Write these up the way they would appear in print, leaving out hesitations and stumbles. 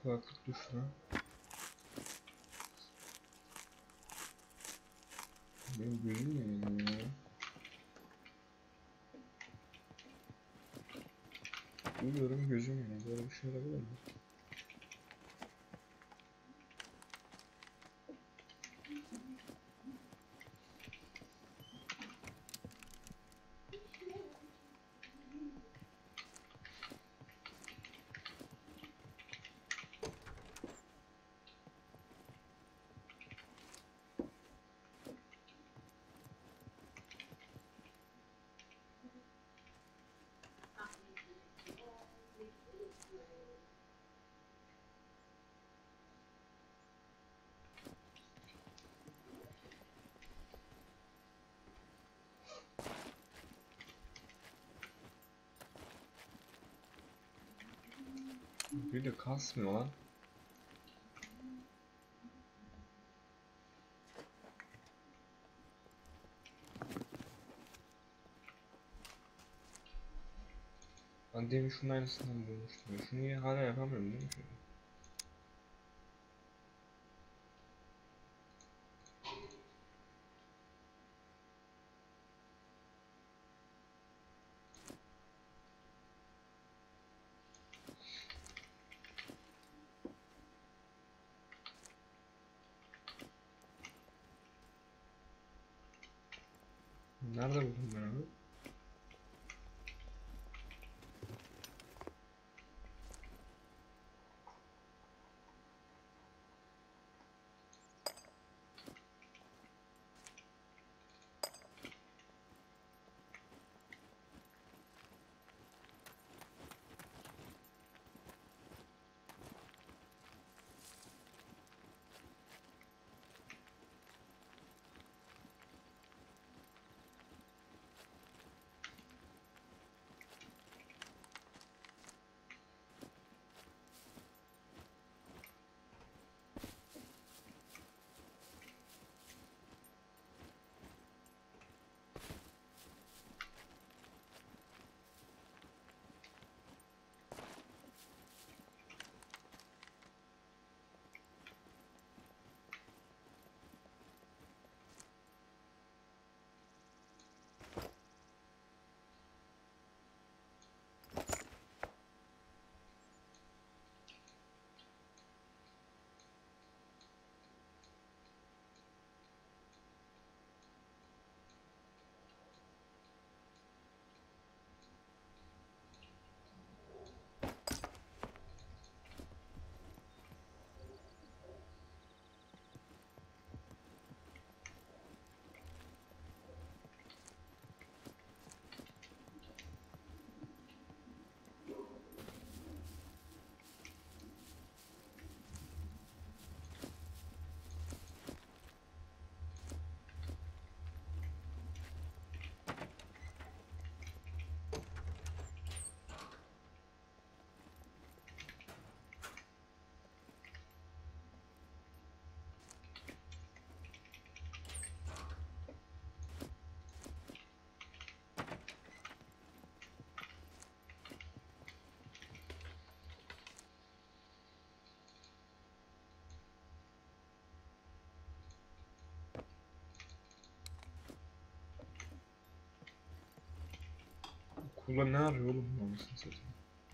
Kulaklık düşme. Benim gözüm mü yanıyor ya? Duyuyorum gözüm yanıyor. Böyle bir şey olabilir mi? Bir de kasmıyor lan. Ben demin şunun aynısından bulmuştum. Şunu hala yapamıyorum değil mi? Şöyle. Nerede buldum ben onu? Kula ne arıyor oğlum bu anasını satayım?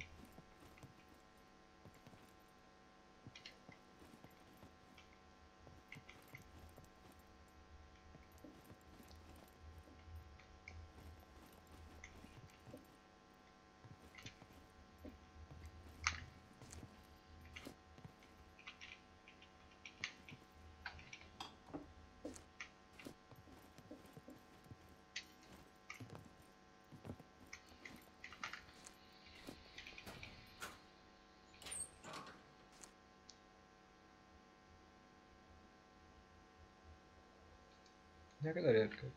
Ne kadar yakın?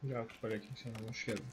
Yakup aleykümselam, hoş geldin.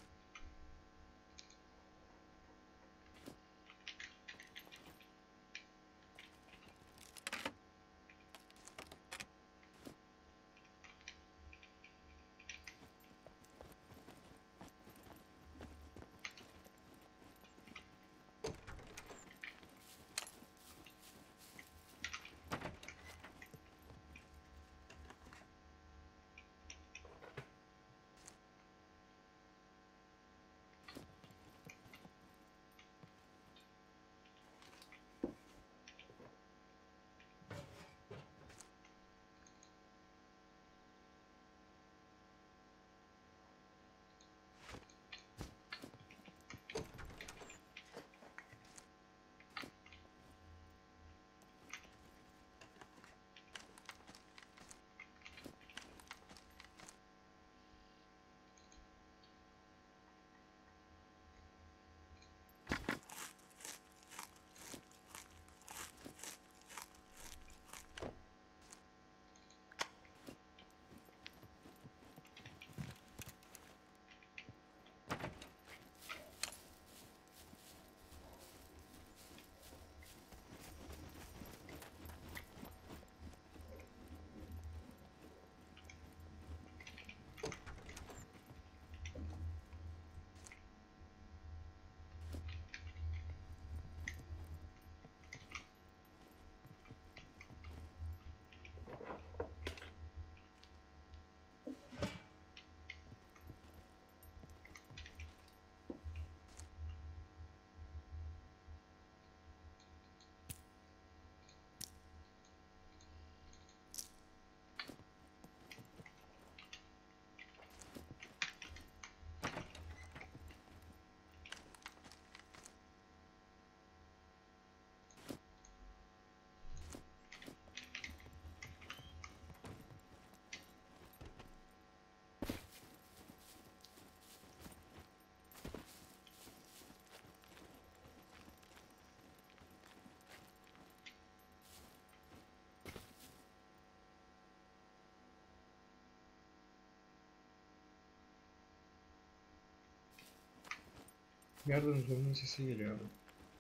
Bir yerden zombi sesi geliyor abi.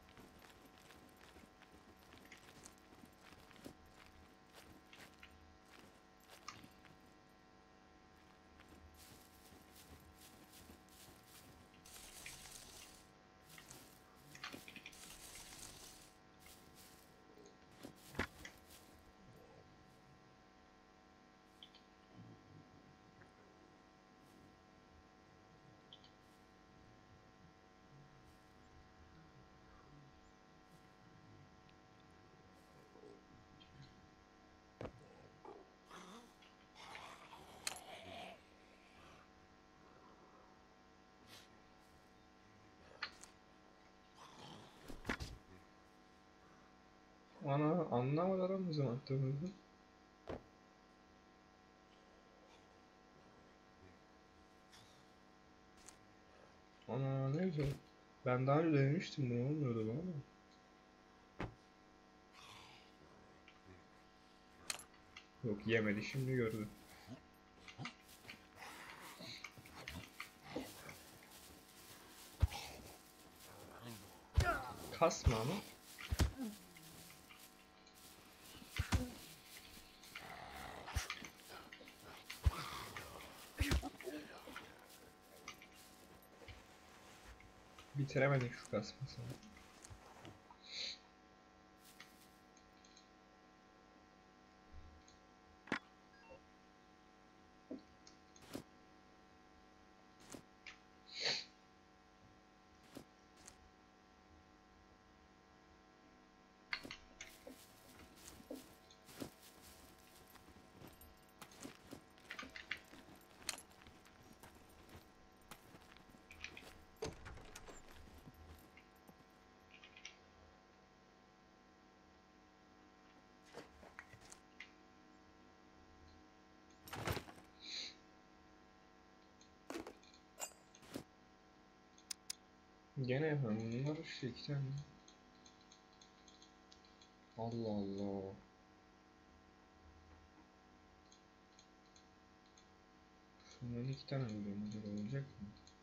Ana, anlamadan mı zaman attığımızı? Ana ne güzel. Ben daha önce denemiştim, bunu olmuyordu bana ama. Yok, yemedi, şimdi gördü. Kasma ama. Bitiremedik şu kasmasını. Gene yapalım. Bunlar işte iki tane. Allah Allah. Bundan 2 tane alıyorum. Acaba olacak mı?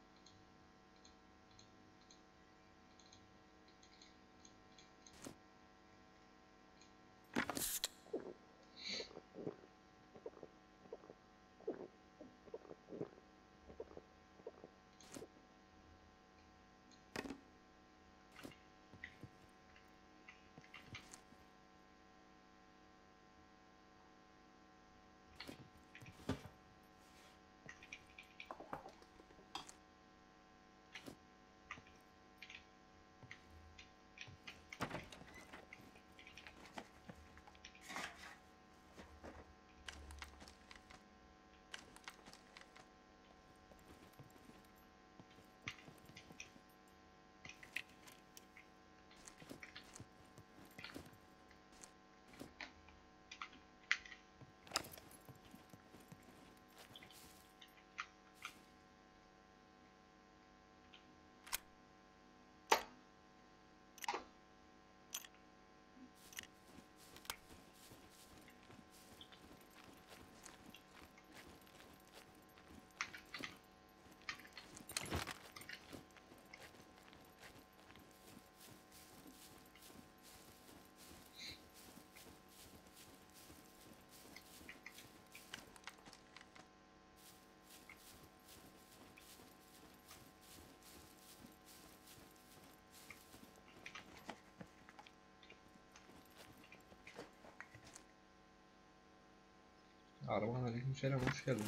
Arman aleykümselam, hoş geldin.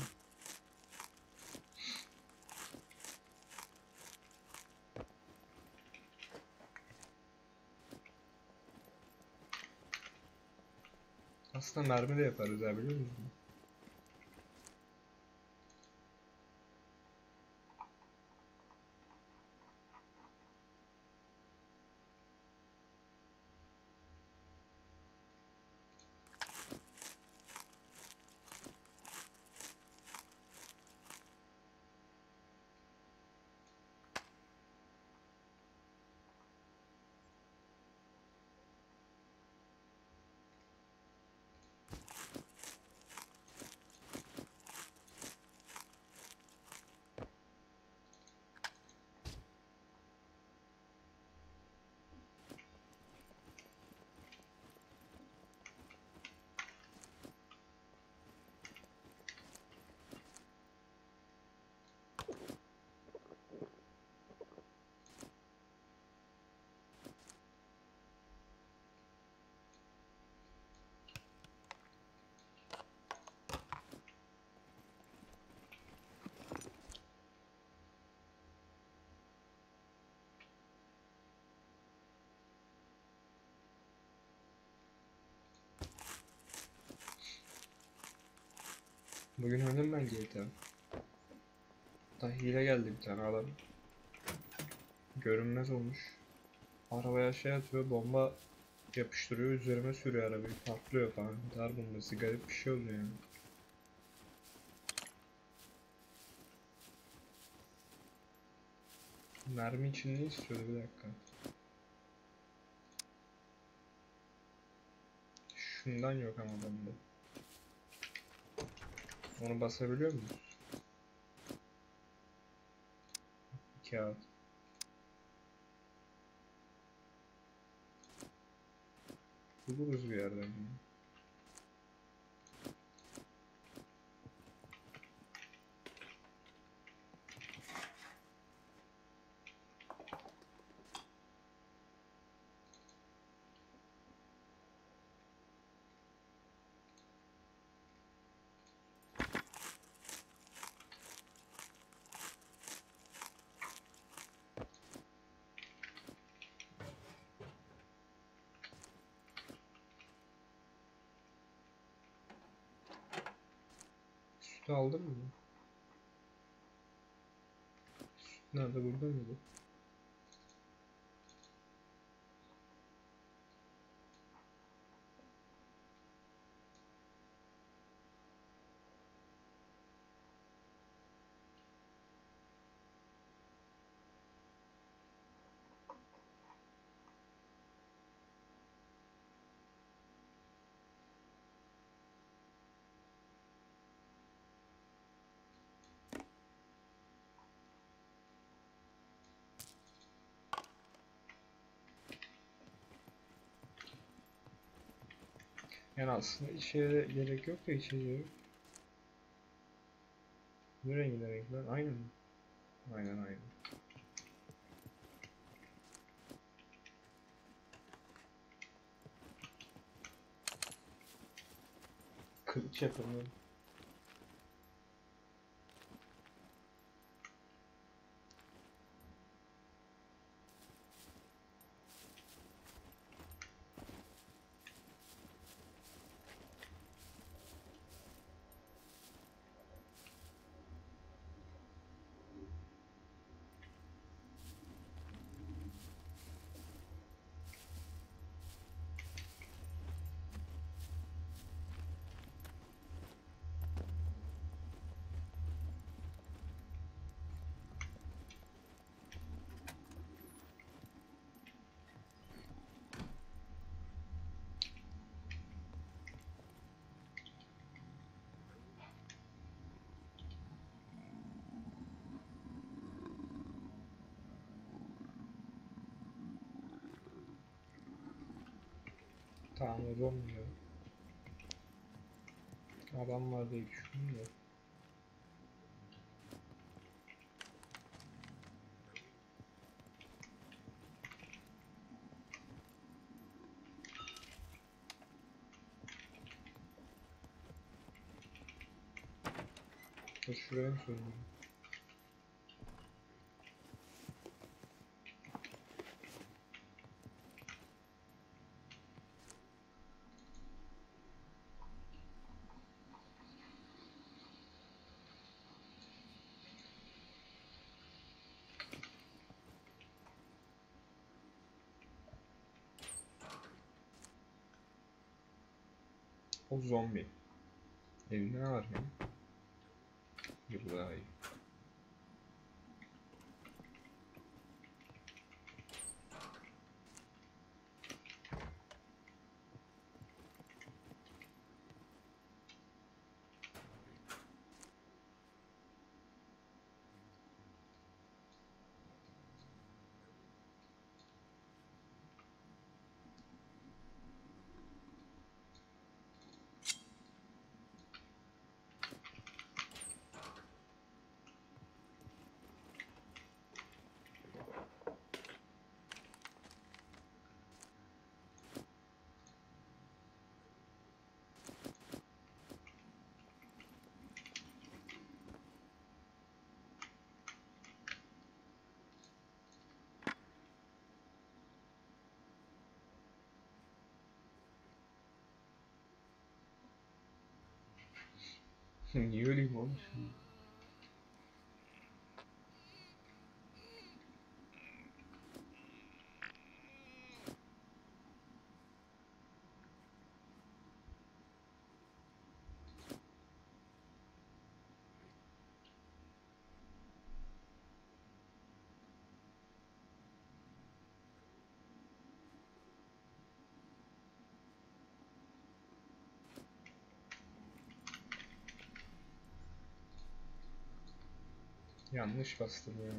Aslında mermi de yaparız ya, biliyor musun? Bugün oynadım ben GTA. Da hile geldi bir tane adam. Görünmez olmuş. Arabaya şey atıyor, bomba yapıştırıyor, üzerime sürüyor arabayı, patlıyor falan. Dar bombası, garip bir şey oluyor yani. Mermi için ne istiyordu, bir dakika. Şundan yok ama bende. Onu basabiliyor muyuz? Kağıt. Buluruz bir yerden. Sütü aldın mı? Süt nerede, burada mıydı? Yani aslında işe gerek yok da içeceği. Ne rengi ne renk lan? Aynı mı? Aynen aynı. Kılıç yapımı. Tamam o zaman ya. Adam var diye düşündüm de. Şuraya mı söyleyeyim? O zombi. Evinde ne var ya? Yıllar. Niye öleyim oğlum şimdi? Yanlış bastım ya.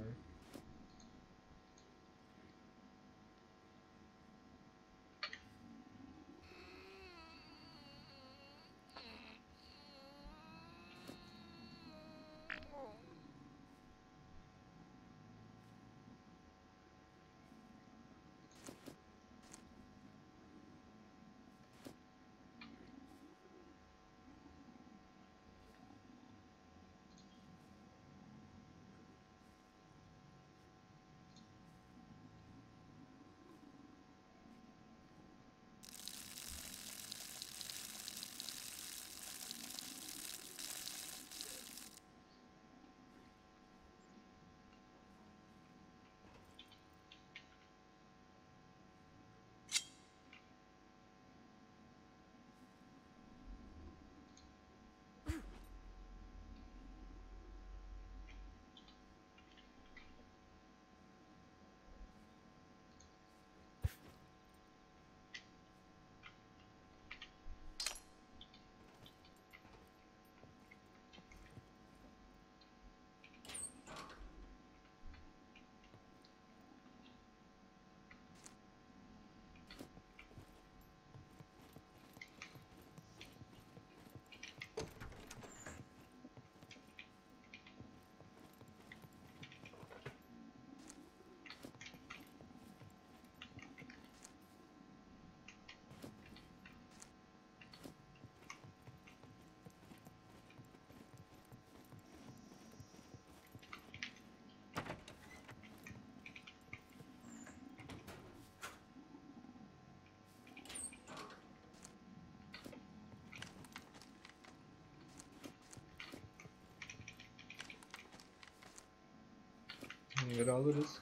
itemleri alırız.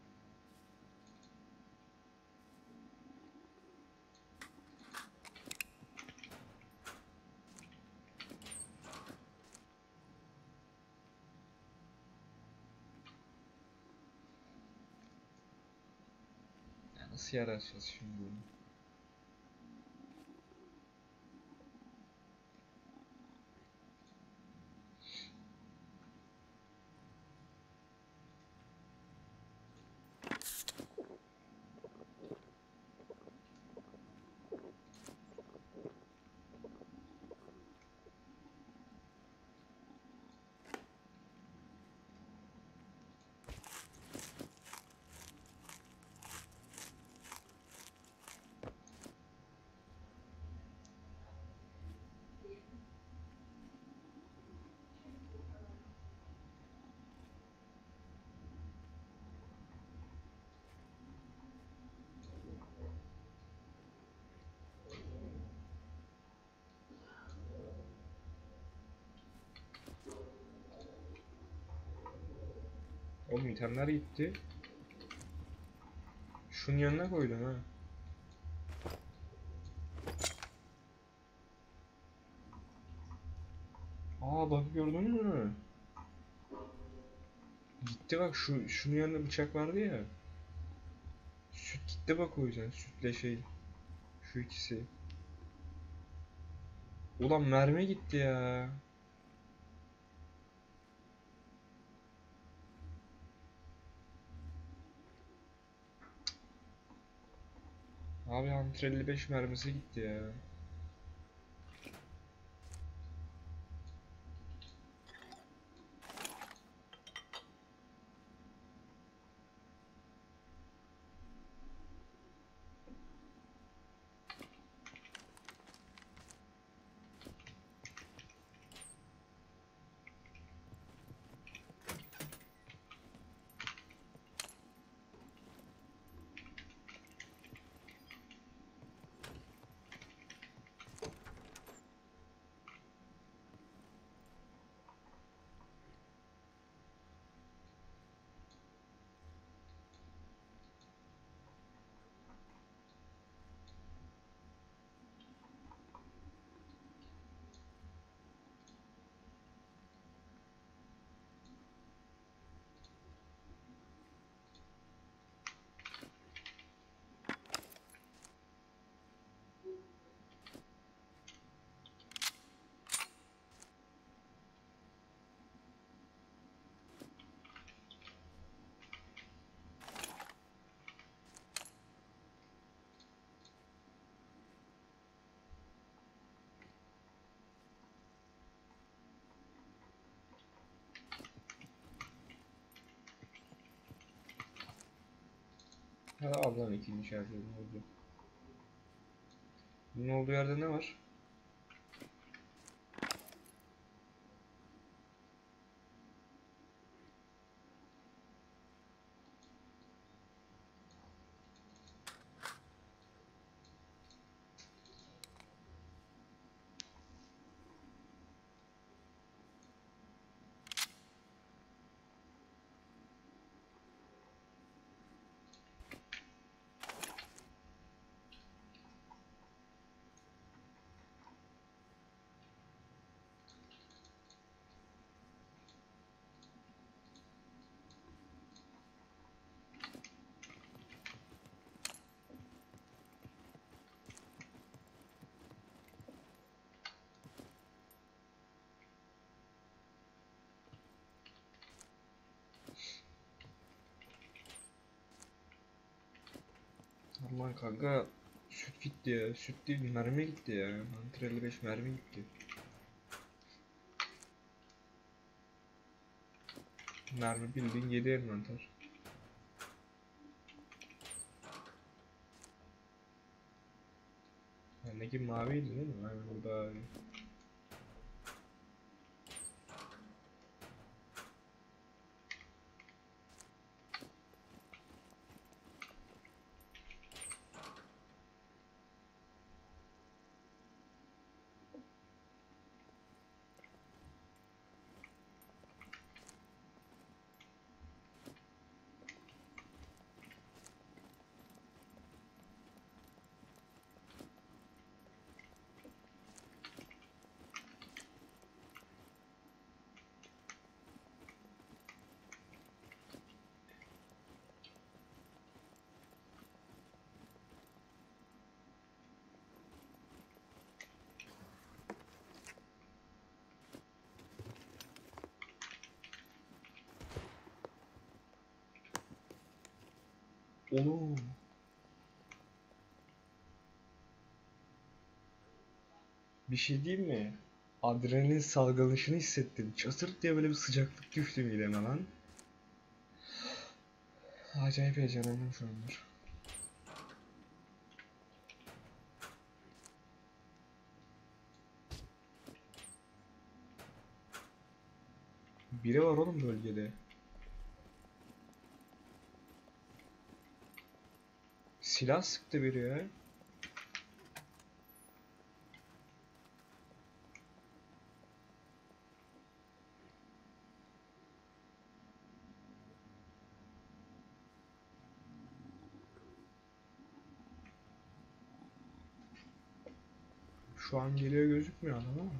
Ya nasıl yararacağız şimdi bunu? Oğlum itemler gitti. Şunun yanına koydum ha. Aa bak gördün mü? Gitti bak şunun yanında bıçak vardı ya. Süt gitti bak o yüzden sütle şey. Şu ikisi. Ulan mermi gitti ya. Abi Hunter 55 mermisi gitti ya. Ha al lan ikinci şarjörüm oldu. Bunun olduğu yerde ne var? Aman kanka süt gitti ya. Süt değil mermi gitti ya. Hunter 55 mermi gitti. Mermi bildiğin 7 envanter. Bendeki maviydi değil mi? Aynen burada. Oğlum. Bir şey diyeyim mi? Adrenalin salgılanışını hissettim. Çatır diye böyle bir sıcaklık düştü mideme lan. Acayip heyecanlandım şu anlar. Biri var oğlum bölgede. Silah sıktı biri ya. Şu an geliyor gözükmüyor adam ama.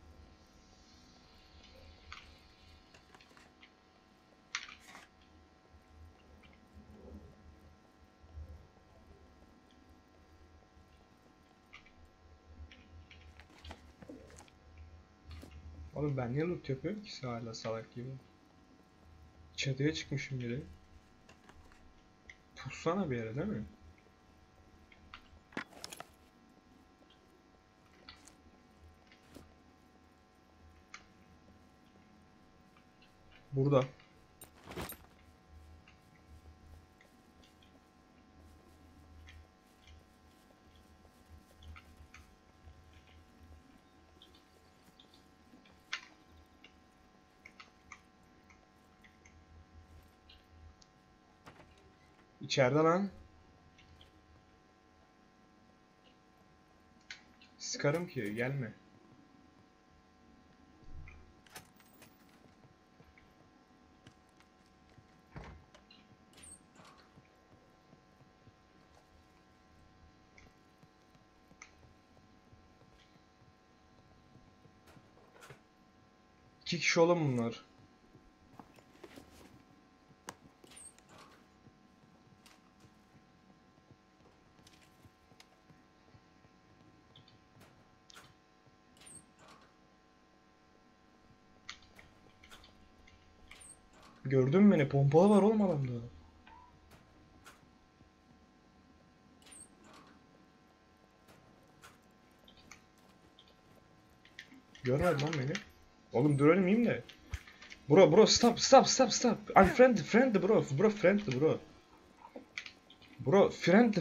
Oğlum ben niye loot yapıyorum ki hala salak gibi? Çatıya çıkmışım bile. Pussana bir yere değil mi? Burada. İçeride lan. Sıkarım ki gelme. İki kişi oğlum bunlar. Gördün mü beni? Pompalı var oğlum adamda. Görmedi lan beni. Oğlum dur ölmeyeyim de. Bro stop. I'm friendly bro. Bro friendly bro. Bro friendly.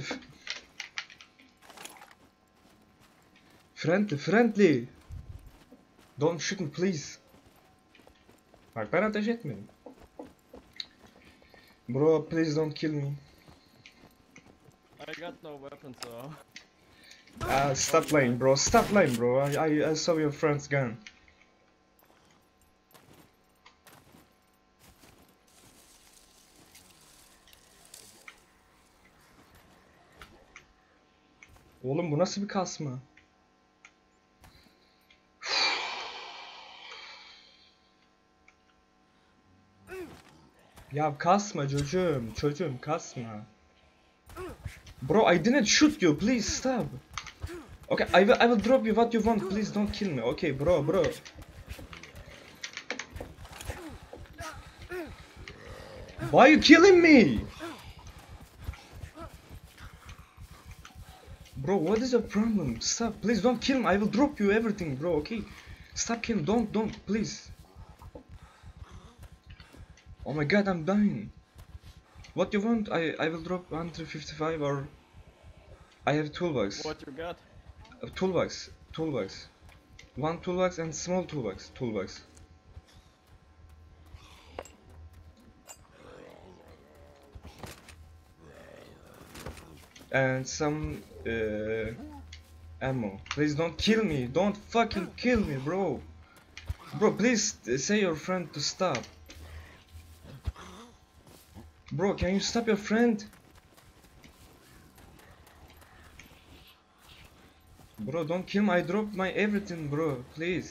Friendly. Don't shoot me please. Bak ben ateş etmedim. Bro please don't kill me. I got no weapon, so. Stop lying bro. Stop lying bro. I saw your friend's gun. Oğlum bu nasıl bir kasma? Ya kasma çocuğum kasma. Bro I didn't shoot you, please stop. Okay, I will drop you what you want, please don't kill me. Okay bro. Why are you killing me? Bro, what is your problem? Stop, please don't kill me. I will drop you everything, bro, okay? Stop killing, don't, please. Oh my god, I'm dying. What you want? I will drop 155 or... I have toolbox. What you got? Toolbox. One toolbox and small toolbox. And some ammo. Please don't kill me. Don't fucking kill me, bro. Bro, please say your friend to stop. Bro, can you stop your friend? Bro, don't kill me. I dropped my everything, bro. Please.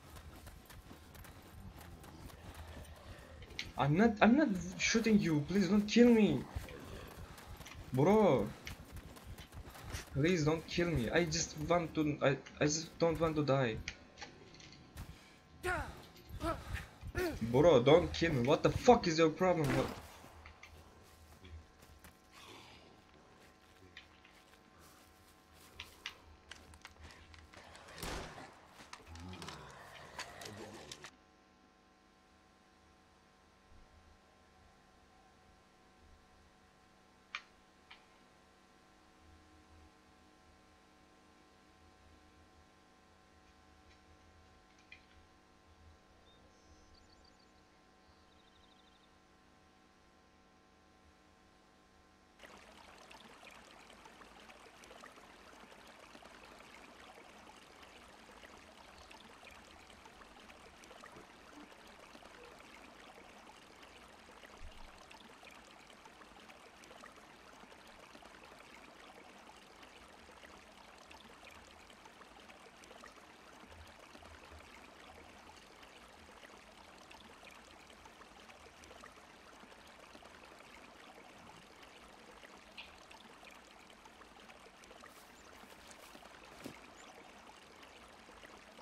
I'm not shooting you. Please don't kill me. Bro. Please don't kill me. I just don't want to die. Bro, don't kill me. What the fuck is your problem?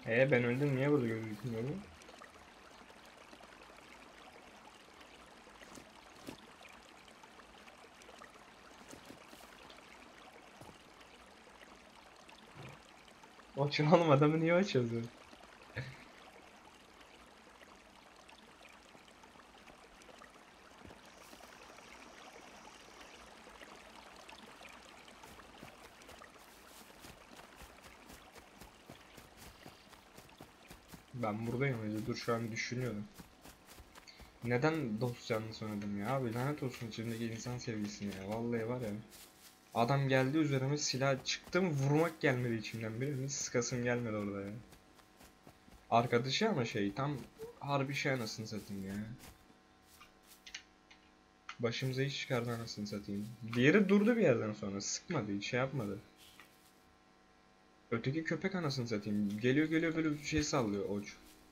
Ben öldüm, niye burada gözükmüyor bu? Açalım, adamı niye açıyorsun? Ben buradayım hacı, dur şu an düşünüyorum. Neden dost canlısı oynadım ya abi, lanet olsun içimdeki insan sevgisine ya, vallahi var ya. Adam geldi üzerime, silah çıktım, vurmak gelmedi içimden, birini sıkasım gelmedi orada ya. Arkadaşı ama şey, tam harbi şey, anasını satayım ya. Başımıza iş çıkardı anasını satayım. Diğeri durdu bir yerden sonra, sıkmadı, hiç şey yapmadı. Öteki köpek anasını satayım, geliyor geliyor böyle bir şey sallıyor, oç.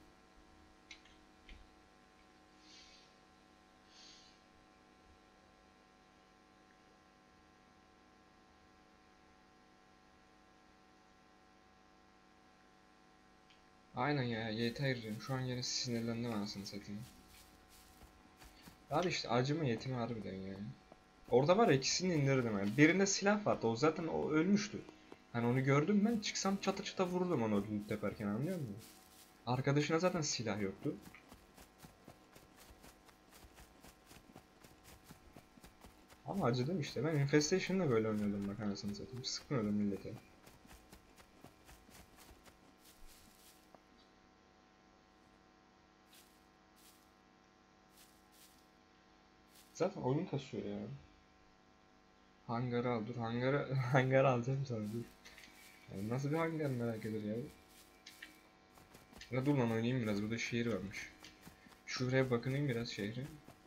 Aynen ya, yeter diyorum. Şu an yine sinirlendim anasını satayım. Abi işte acıma yetimi harbiden ya. Orada var ya, ikisini indirdim yani. Birinde silah vardı, o zaten o ölmüştü. Hani onu gördüm ben, çıksam çata çata vurdum onu loot yaparken, anlıyor musun? Arkadaşına zaten silah yoktu. Ama acıdım işte, ben Infestation'da böyle oynuyordum bak anasını satayım. Sıkmıyordum millete. Zaten oyun kasıyor ya. Hangarı al, dur hangarı hangarı alacağım sana, dur. Yani nasıl bir hangar merak eder ya. Ya dur lan, oynayayım biraz, burada şehir varmış. Şuraya bakınayım biraz şehre.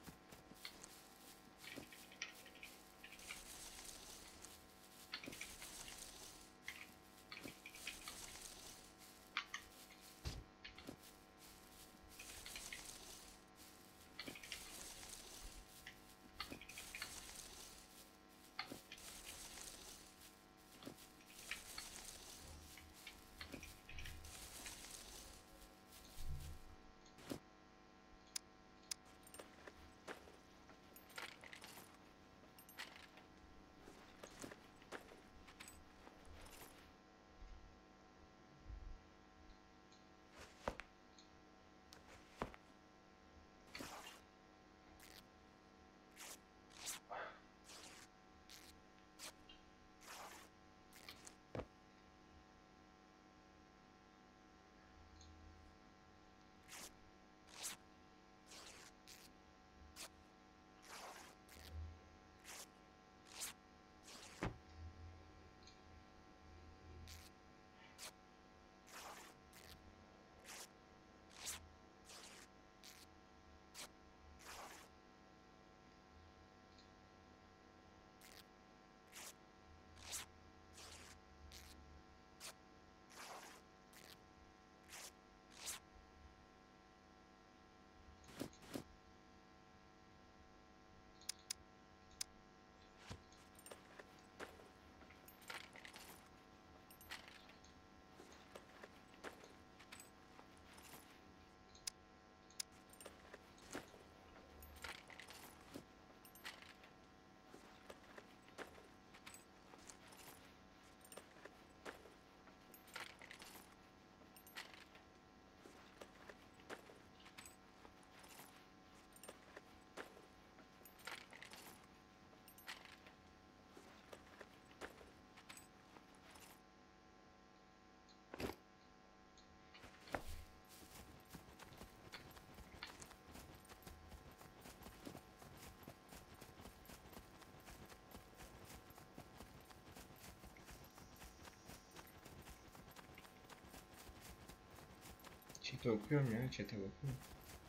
Chat'e okuyorum ya, chat'e bakıyorum.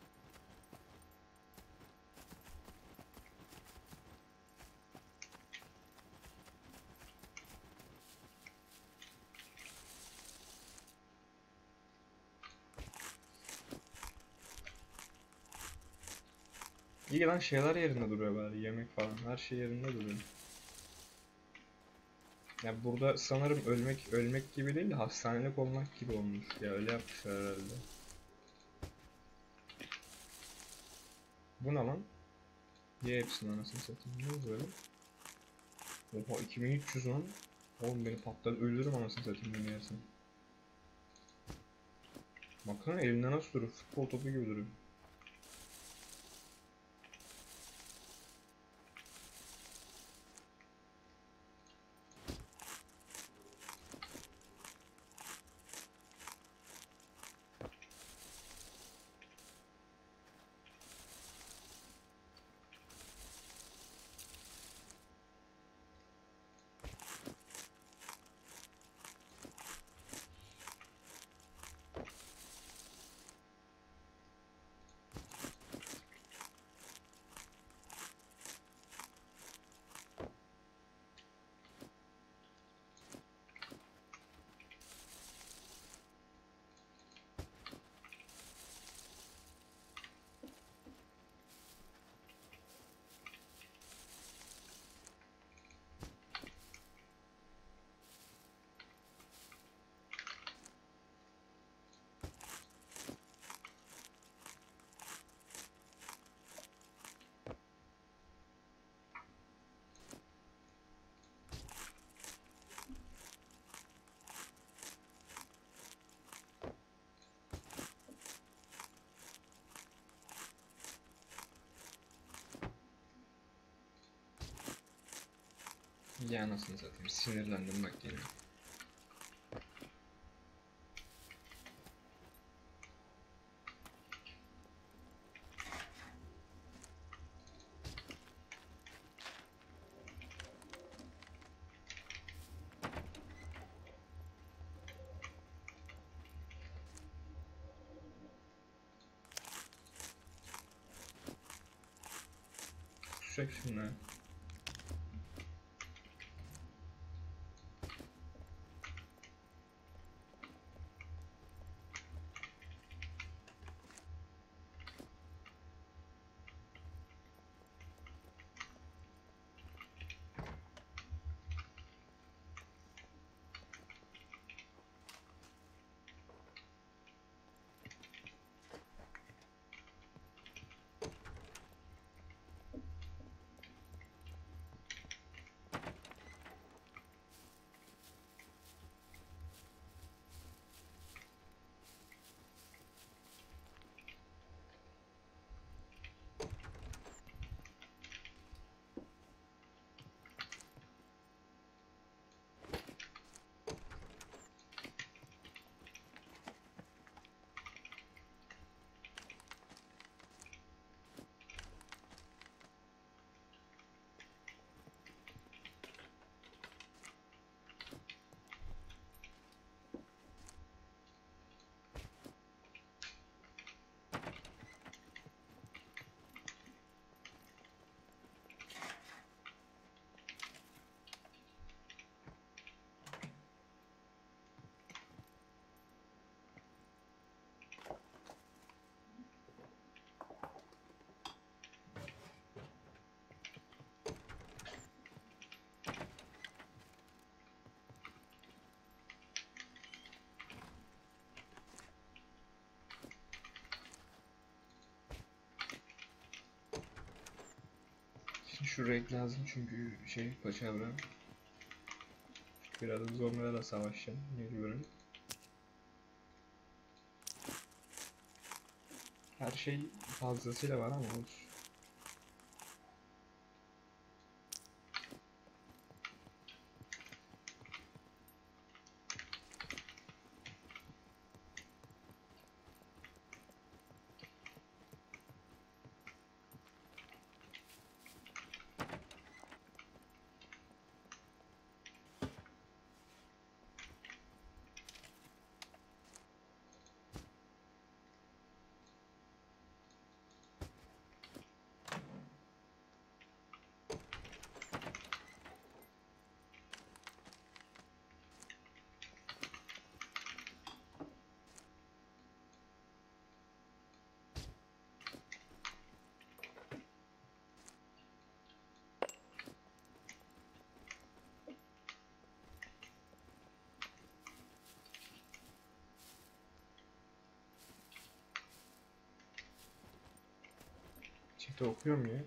İyi lan, şeyler yerinde duruyor bari, yemek falan her şey yerinde duruyor. Ya burada sanırım ölmek gibi değil de hastanelik olmak gibi olmuş. Ya öyle yapmışlar herhalde. Bu ne lan? Ye hepsini anasını satayım. Ne bu böyle? Oha 2300 lan. Oğlum beni patlar ölürüm anasını satayım bunu yersin. Baksana elinde nasıl duruyor? Futbol topu gibi duruyor. Ya anasını satayım sinirlendim bak yine. Kusacak şimdi ha. Şimdi şu renk lazım çünkü şey paçavra. Biraz zombilerle savaşacağım mecburen. Her şey fazlasıyla var ama olsun. Chat'i okuyorum ya.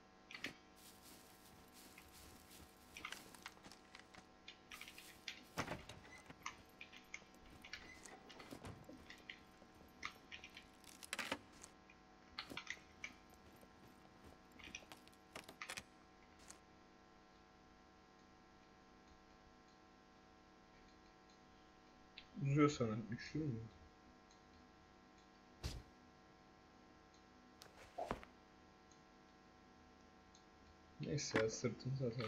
Uzuyor sana. Güçlü mü? Neyse ya, sırtım zaten.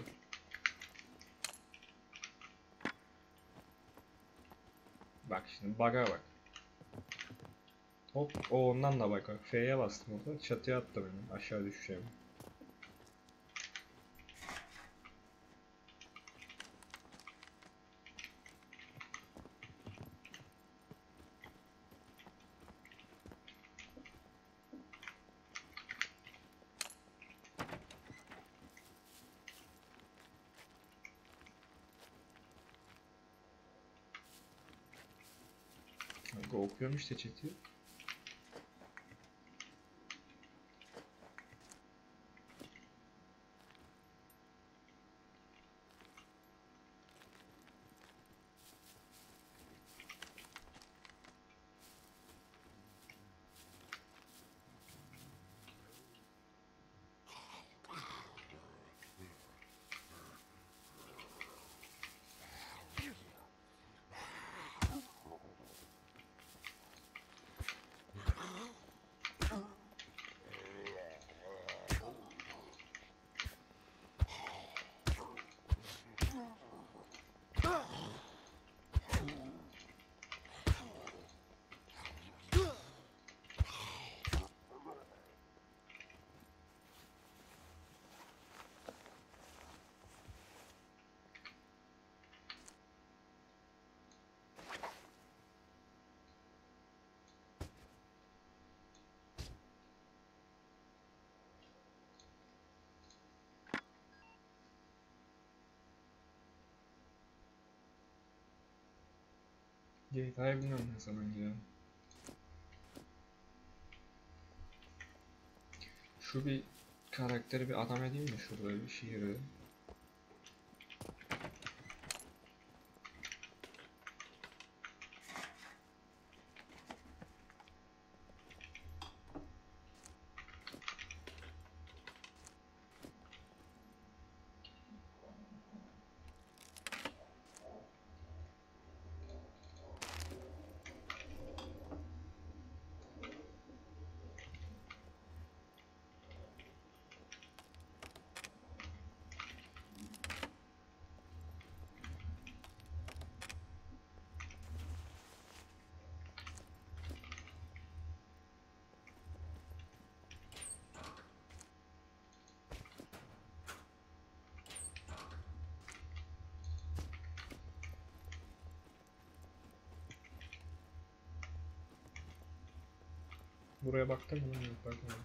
Bak şimdi bug'a bak. Hop, o ondan da bak. F'ye bastım orada. Çatıya attı beni. Aşağı düşeceğim. Kanka okuyorum işte chat'i. GTA'yı bilmiyorum ne zaman ya. Şu bir karakteri bir adam edeyim mi şurada bir şehirde? Buraya baktın mı? Yok, bakmadım.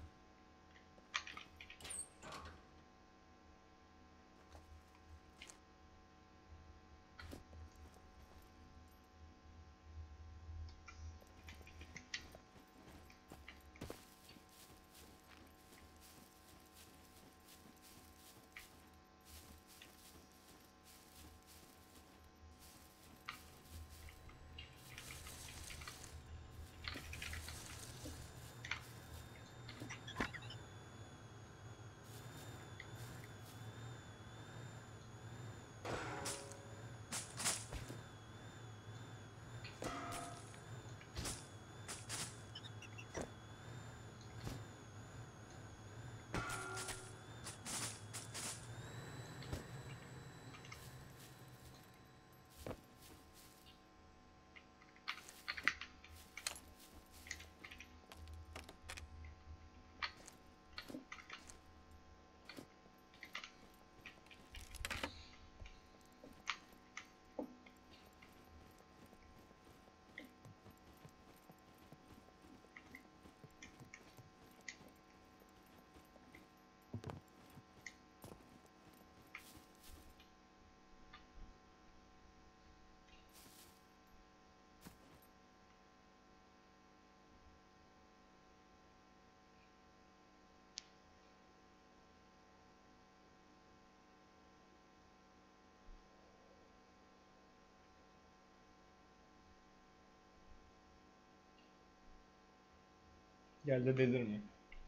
Gel de delirme.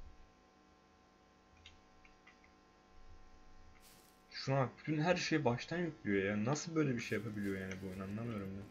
Şuna bak, bütün her şeyi baştan yüklüyor ya. Nasıl böyle bir şey yapabiliyor yani bu oyun, anlamıyorum ben.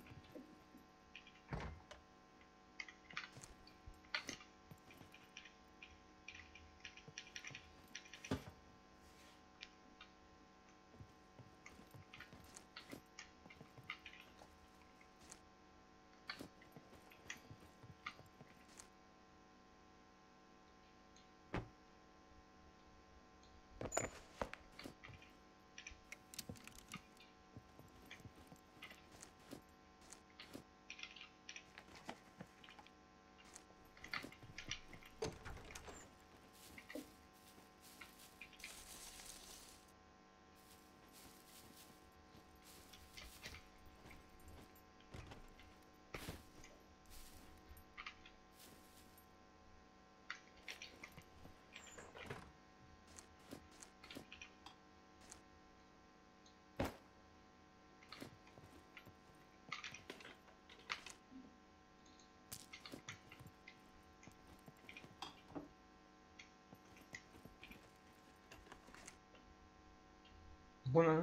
Bu ne?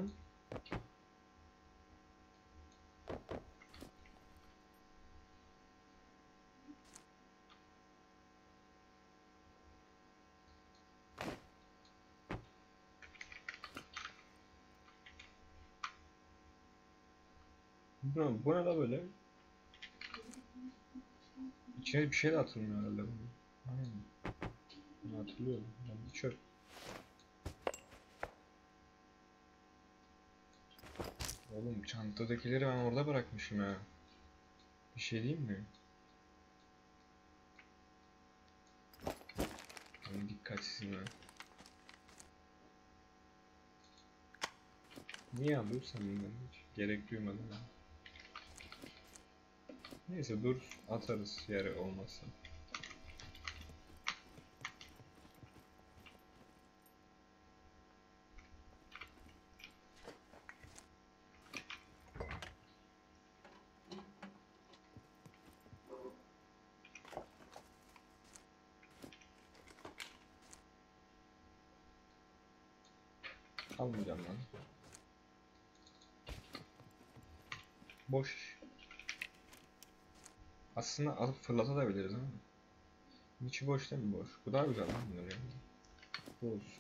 Bu ne da böyle? İçine bir şey de atılmıyor herhalde bunun. Aynen. Bunu hatırlıyorum. Ben bir çöp. Oğlum çantadakileri ben orada bırakmışım ya. Bir şey diyeyim mi? Ben dikkatsizim ha. Niye alıyorsam bundan hiç gerek duymadım ya. Neyse dur, atarız yere olmazsa. Almayacağım lan. Boş. Aslında alıp fırlatabiliriz ama. İçi boş değil mi, boş? Bu daha güzel lan bunlar yani. Bu olsun.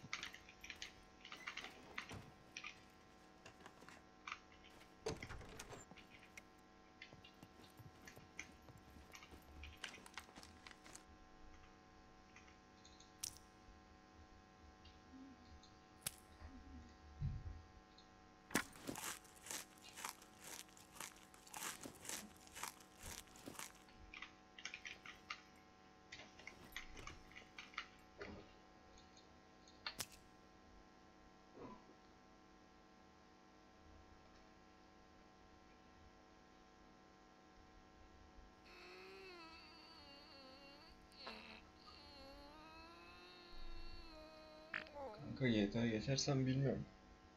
Kanka yeter geçersem bilmiyorum.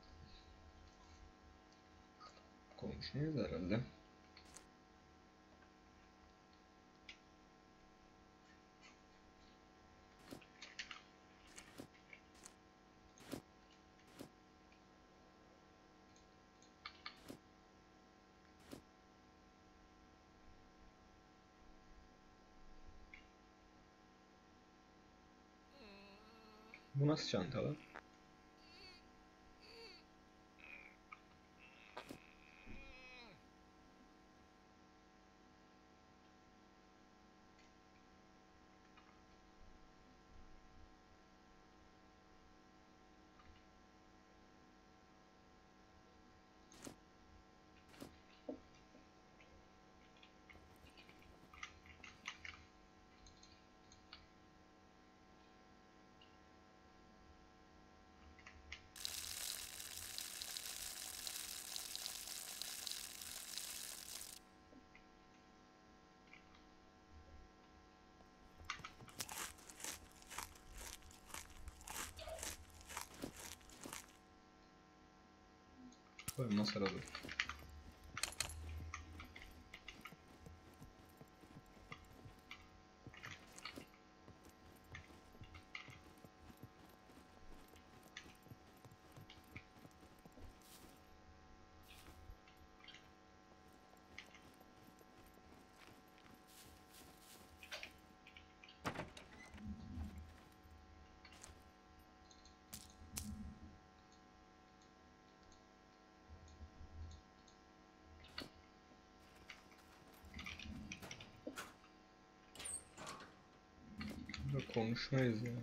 Konuşmayız herhalde. Bu nasıl çanta lan? Koy masada dur. konuşmayız ya.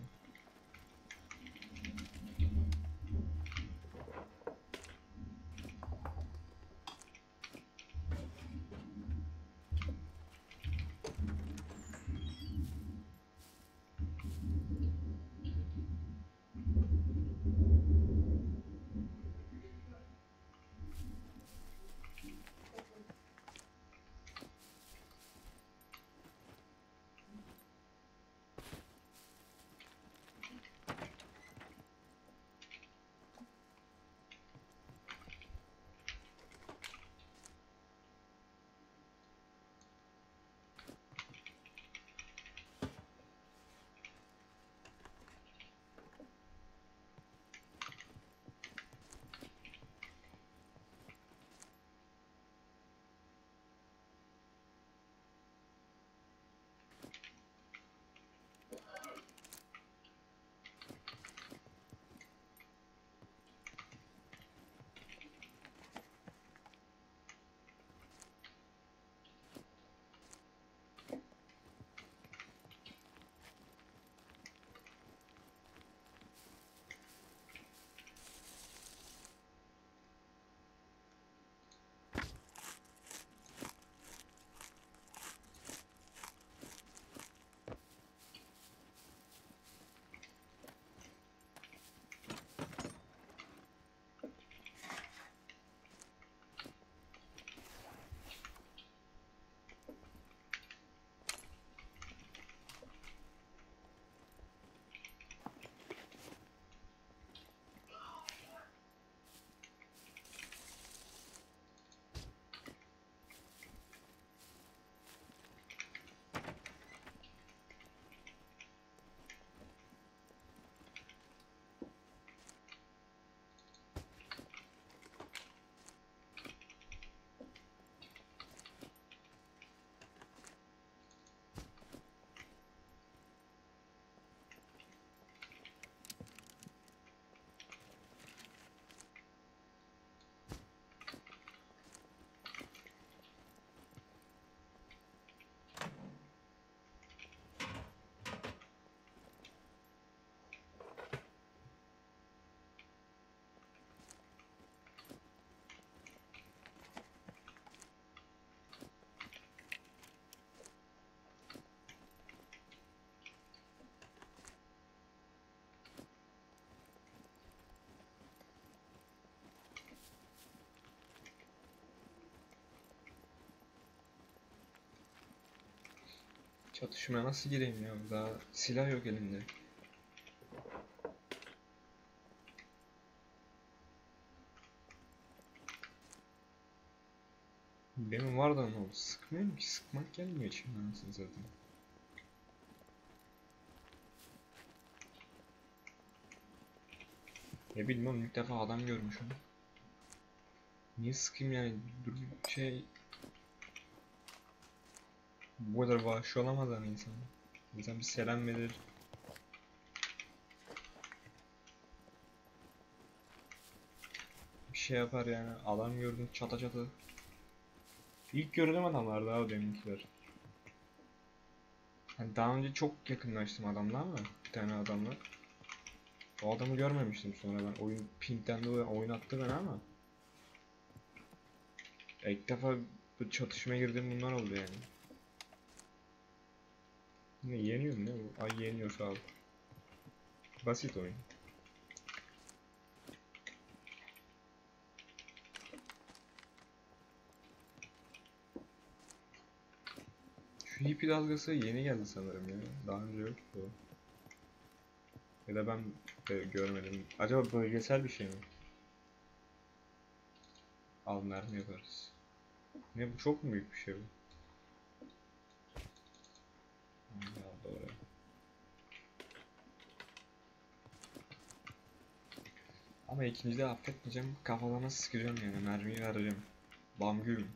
Çatışmaya nasıl gireyim ya? Daha silah yok elimde. Benim var da ne oldu? Sıkmıyorum ki. Sıkmak gelmiyor içimden anasını zaten. Ne bileyim oğlum, ilk defa adam görmüşüm. Niye sıkayım yani? Dur şey... Bu kadar vahşi olamaz hani insan. İnsan bir selam verir. Bir şey yapar yani. Adam gördüm çata çata. İlk gördüğüm adamlardı abi benimkiler. Hani daha önce çok yakınlaştım adamla ama bir tane adamla. O adamı görmemiştim sonra ben. Oyun pingden dolayı oyun attı beni ama. İlk defa bu çatışmaya girdiğim bunlar oldu yani. Ne yeniyorum ne bu? Ay yeniyor sağ ol. Basit oyun. Şu hippie dalgası yeni geldi sanırım ya. Daha önce yoktu o. Ya da ben de görmedim. Acaba bölgesel bir şey mi? Al mermi yaparız. Ne bu, çok mu büyük bir şey bu? Ya doğru. Ama ikincide affetmeyeceğim. Kafalama sıkacağım yani. Mermiyi vereceğim. Bam güm.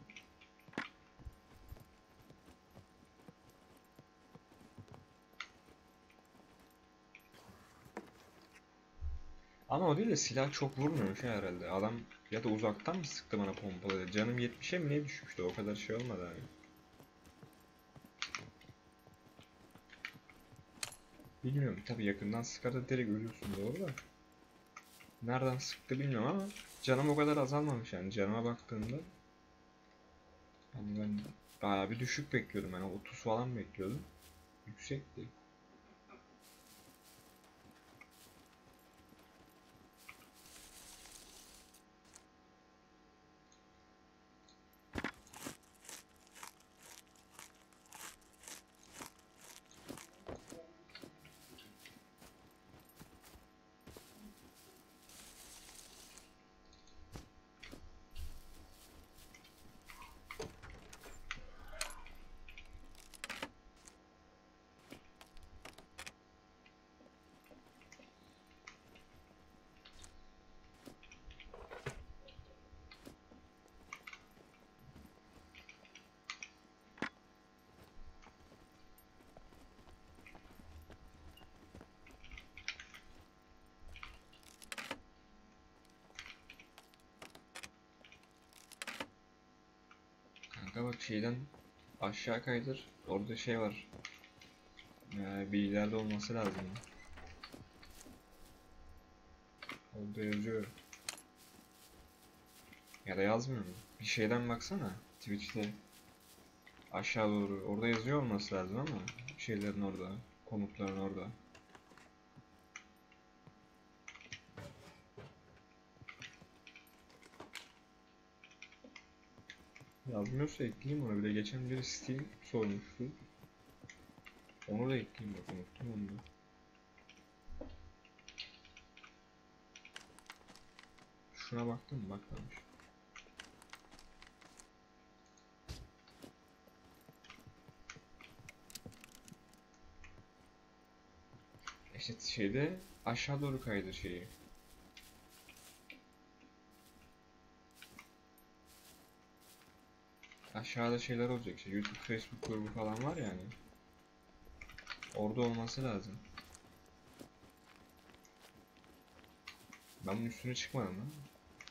Ama o değil de silah çok vurmuyormuş herhalde. Adam ya da uzaktan mı sıktı bana pompalı? Canım 70'e mi ne düşmüştü? O kadar şey olmadı hani. Bilmiyorum tabi, yakından sıkarsa direkt ölüyorsun, doğru da. Nereden sıktı bilmiyorum ama canım o kadar azalmamış yani, canıma baktığımda. Yani ben bayağı bir düşük bekliyordum, yani 30 falan bekliyordum. Yüksekti. Kanka bak, şeyden aşağı kaydır. Orada şey var. Bilgilerde olması lazım. Orada yazıyor. Ya da yazmıyor mu? Bir şeyden baksana. Twitch'te aşağı doğru. Orada yazıyor olması lazım ama şeylerin orada. Komutların orada. Yazmıyorsa ekleyeyim onu. Bir de geçen biri Steam sormuştu. Onu da ekleyeyim, bak unuttum onu da. Şuna baktın mı? Bakmamış. İşte şeyde aşağı doğru kaydı şeyi. Aşağıda şeyler olacak, işte YouTube, Facebook grubu falan var yani. Orada olması lazım. Ben bunun üstüne çıkmadım lan.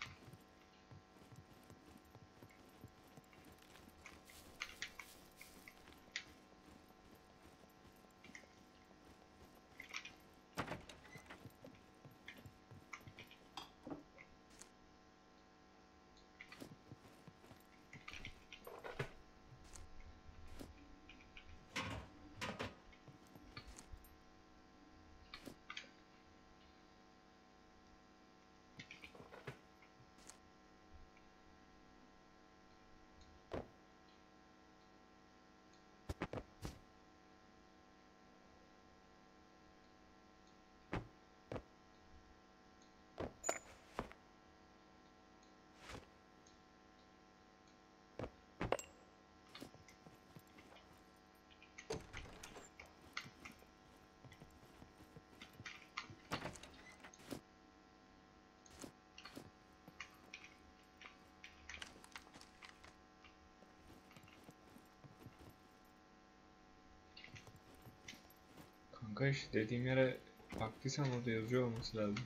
Kanka işte dediğim yere baktıysan orada yazıyor olması lazım.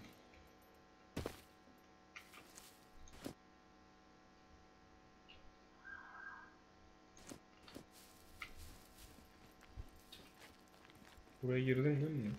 Buraya girdin değil mi?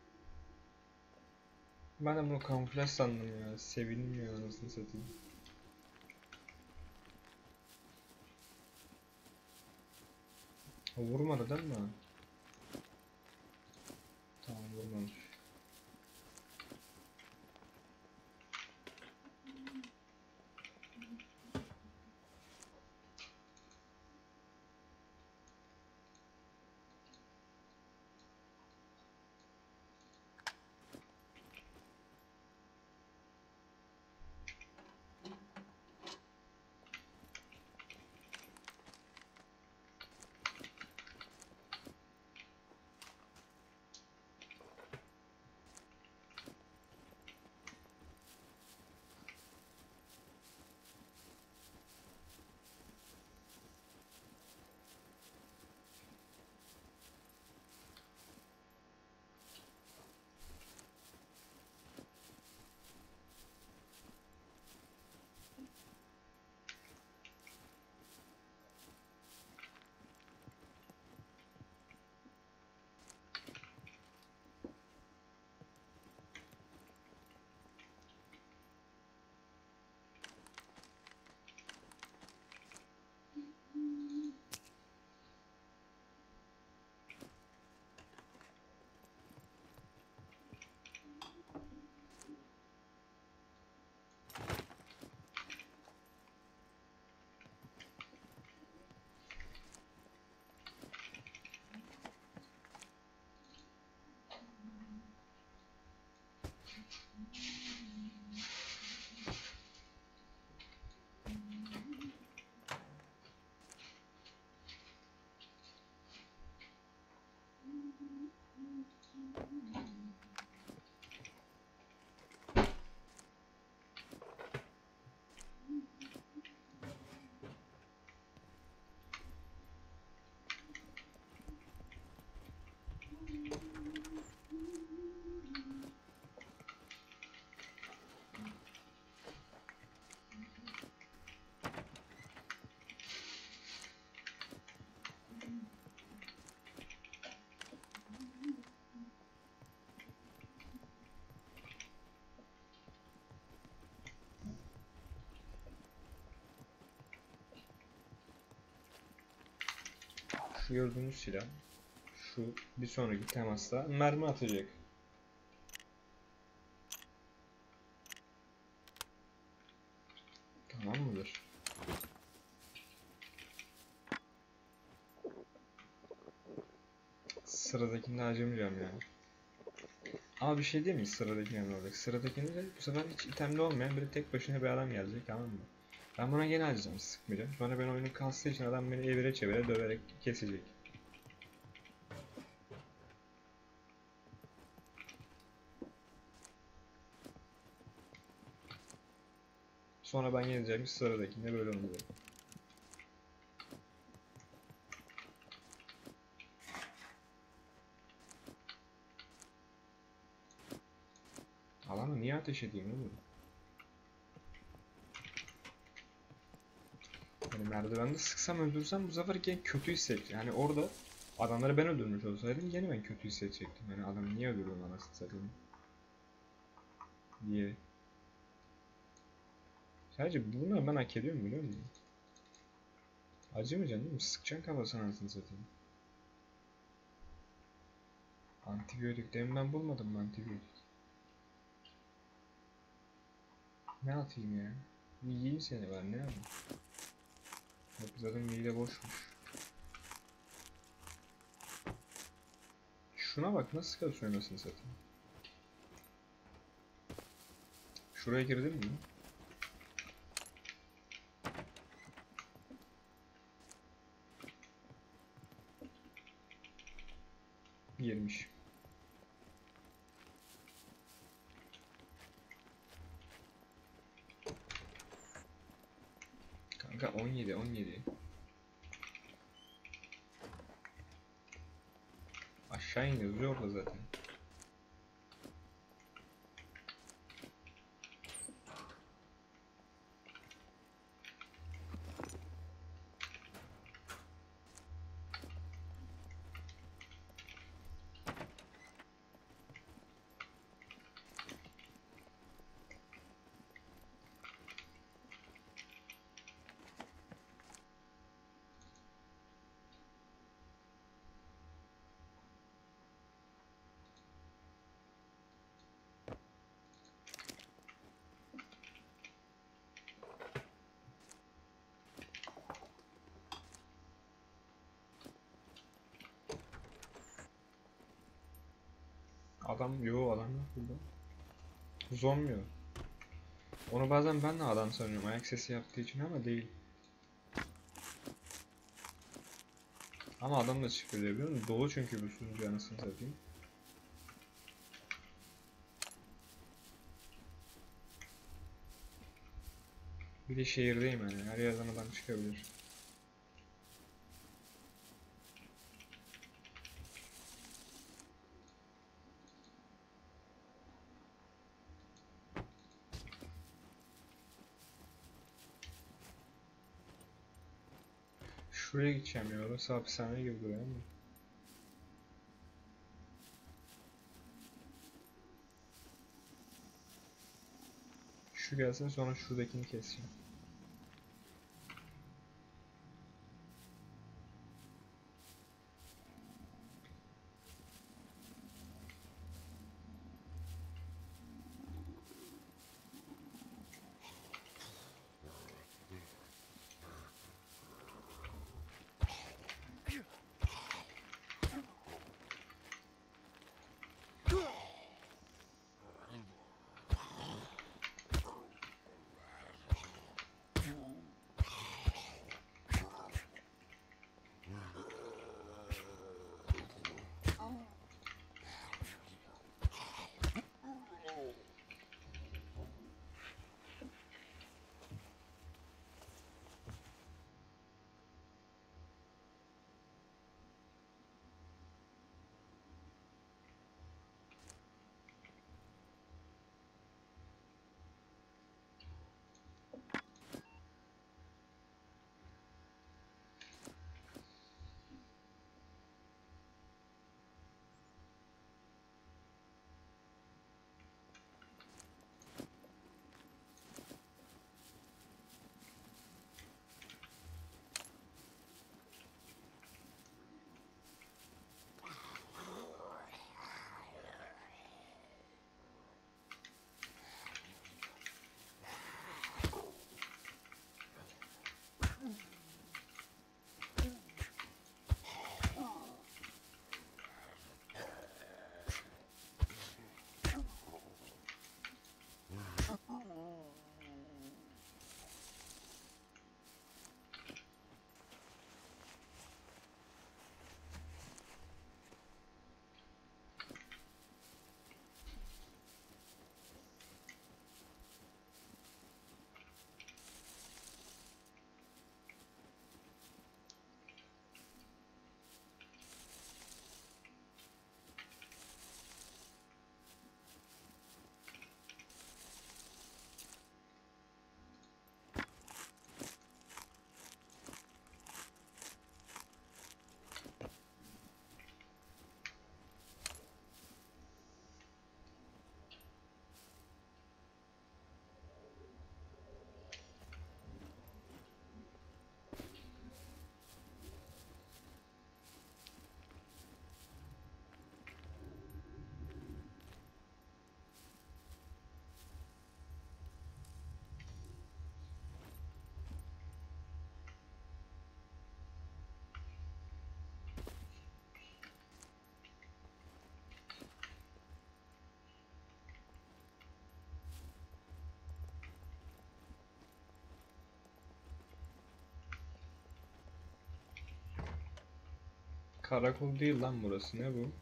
Ben de bunu kamuflaj sandım ya. Sevindim ya, anasını satayım. O vurmadı değil mi? Tamam, vurmamış. Şu gördüğünüz silah, şu bir sonraki temasta mermi atacak. Tamam mıdır? Sıradakinde harcamayacağım yani. Ama bir şey değil mi? Sıradakine ne olacak? Sıradakinde de bu sefer hiç itemli olmayan biri tek başına bir adam gelecek, tamam mı? Ben buna gene harcayacağım, sıkmayacağım. Sonra ben oyunun kastığı için adam beni evire çevire döverek kesecek. Sonra ben geleceğim sıradakinde böyle olacak. Alana niye ateş edeyim oğlum? Yani merdivende sıksam öldürsem bu sefer gene kötü hissedeceğim. Yani orada adamları ben öldürmüş olsaydım gene ben kötü hissedecektim. Yani adamı niye öldürdüm anasını satayım diye. Sadece bunu ben hak ediyorum, biliyor musun? Acımayacaksın değil mi? Sıkacaksın kafasına anasını satayım. Antibiyotik demin ben bulmadım mı antibiyotik? Ne atayım ya? Bir yiyeyim seni, ben ne yapayım? Bak zaten mide boşmuş. Şuna bak nasıl kasıyor anasını satayım. Şuraya girdin mi? Girmiş. Kanka 17 17. Aşağı in yazıyor orada zaten. Adam yok burada. Zombi o. Onu bazen ben de adam sanıyorum ayak sesi yaptığı için ama değil. Ama adam da çıkıyor biliyor musun? Dolu çünkü bu sunucu anasını satayım. Bir de şehirdeyim yani her yerden adam çıkabilir. Şuraya gideceğim ya orası hapishane gibi duruyor ama. Şu gelsin sonra şuradakini keseceğim. Karakol değil lan burası ne bu?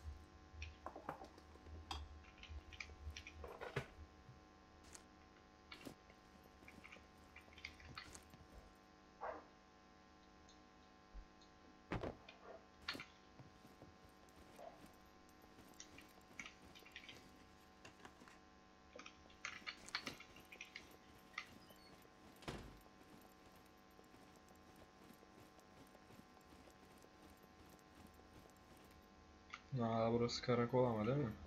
Aa, burası karakol ama değil mi?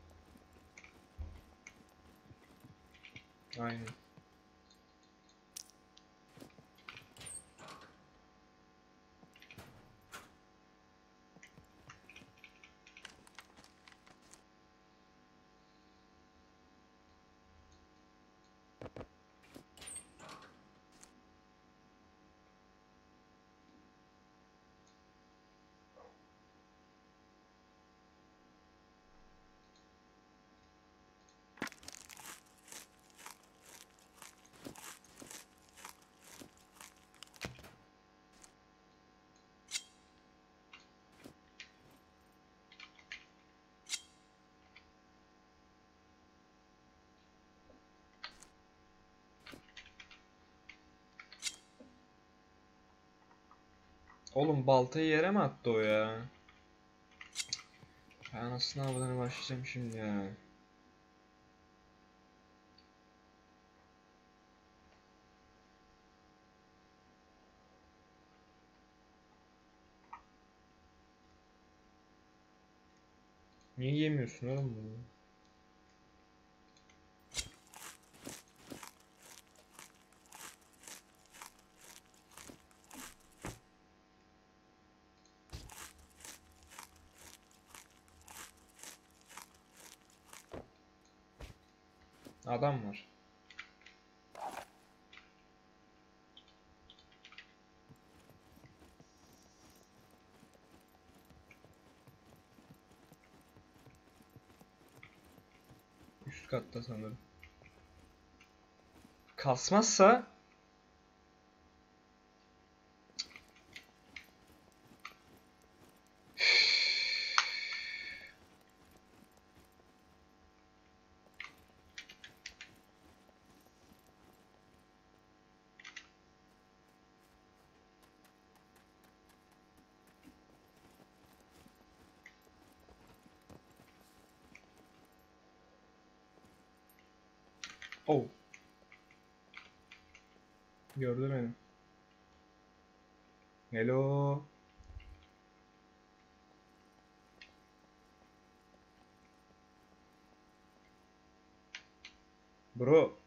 Aynen. Oğlum baltayı yere mi attı o ya? Ben anasını avladığını başlayacağım şimdi ya. Niye yemiyorsun oğlum bunu? Adam var. Üst katta sanırım. Kasmazsa oh. Gördü beni. Hello. Bro.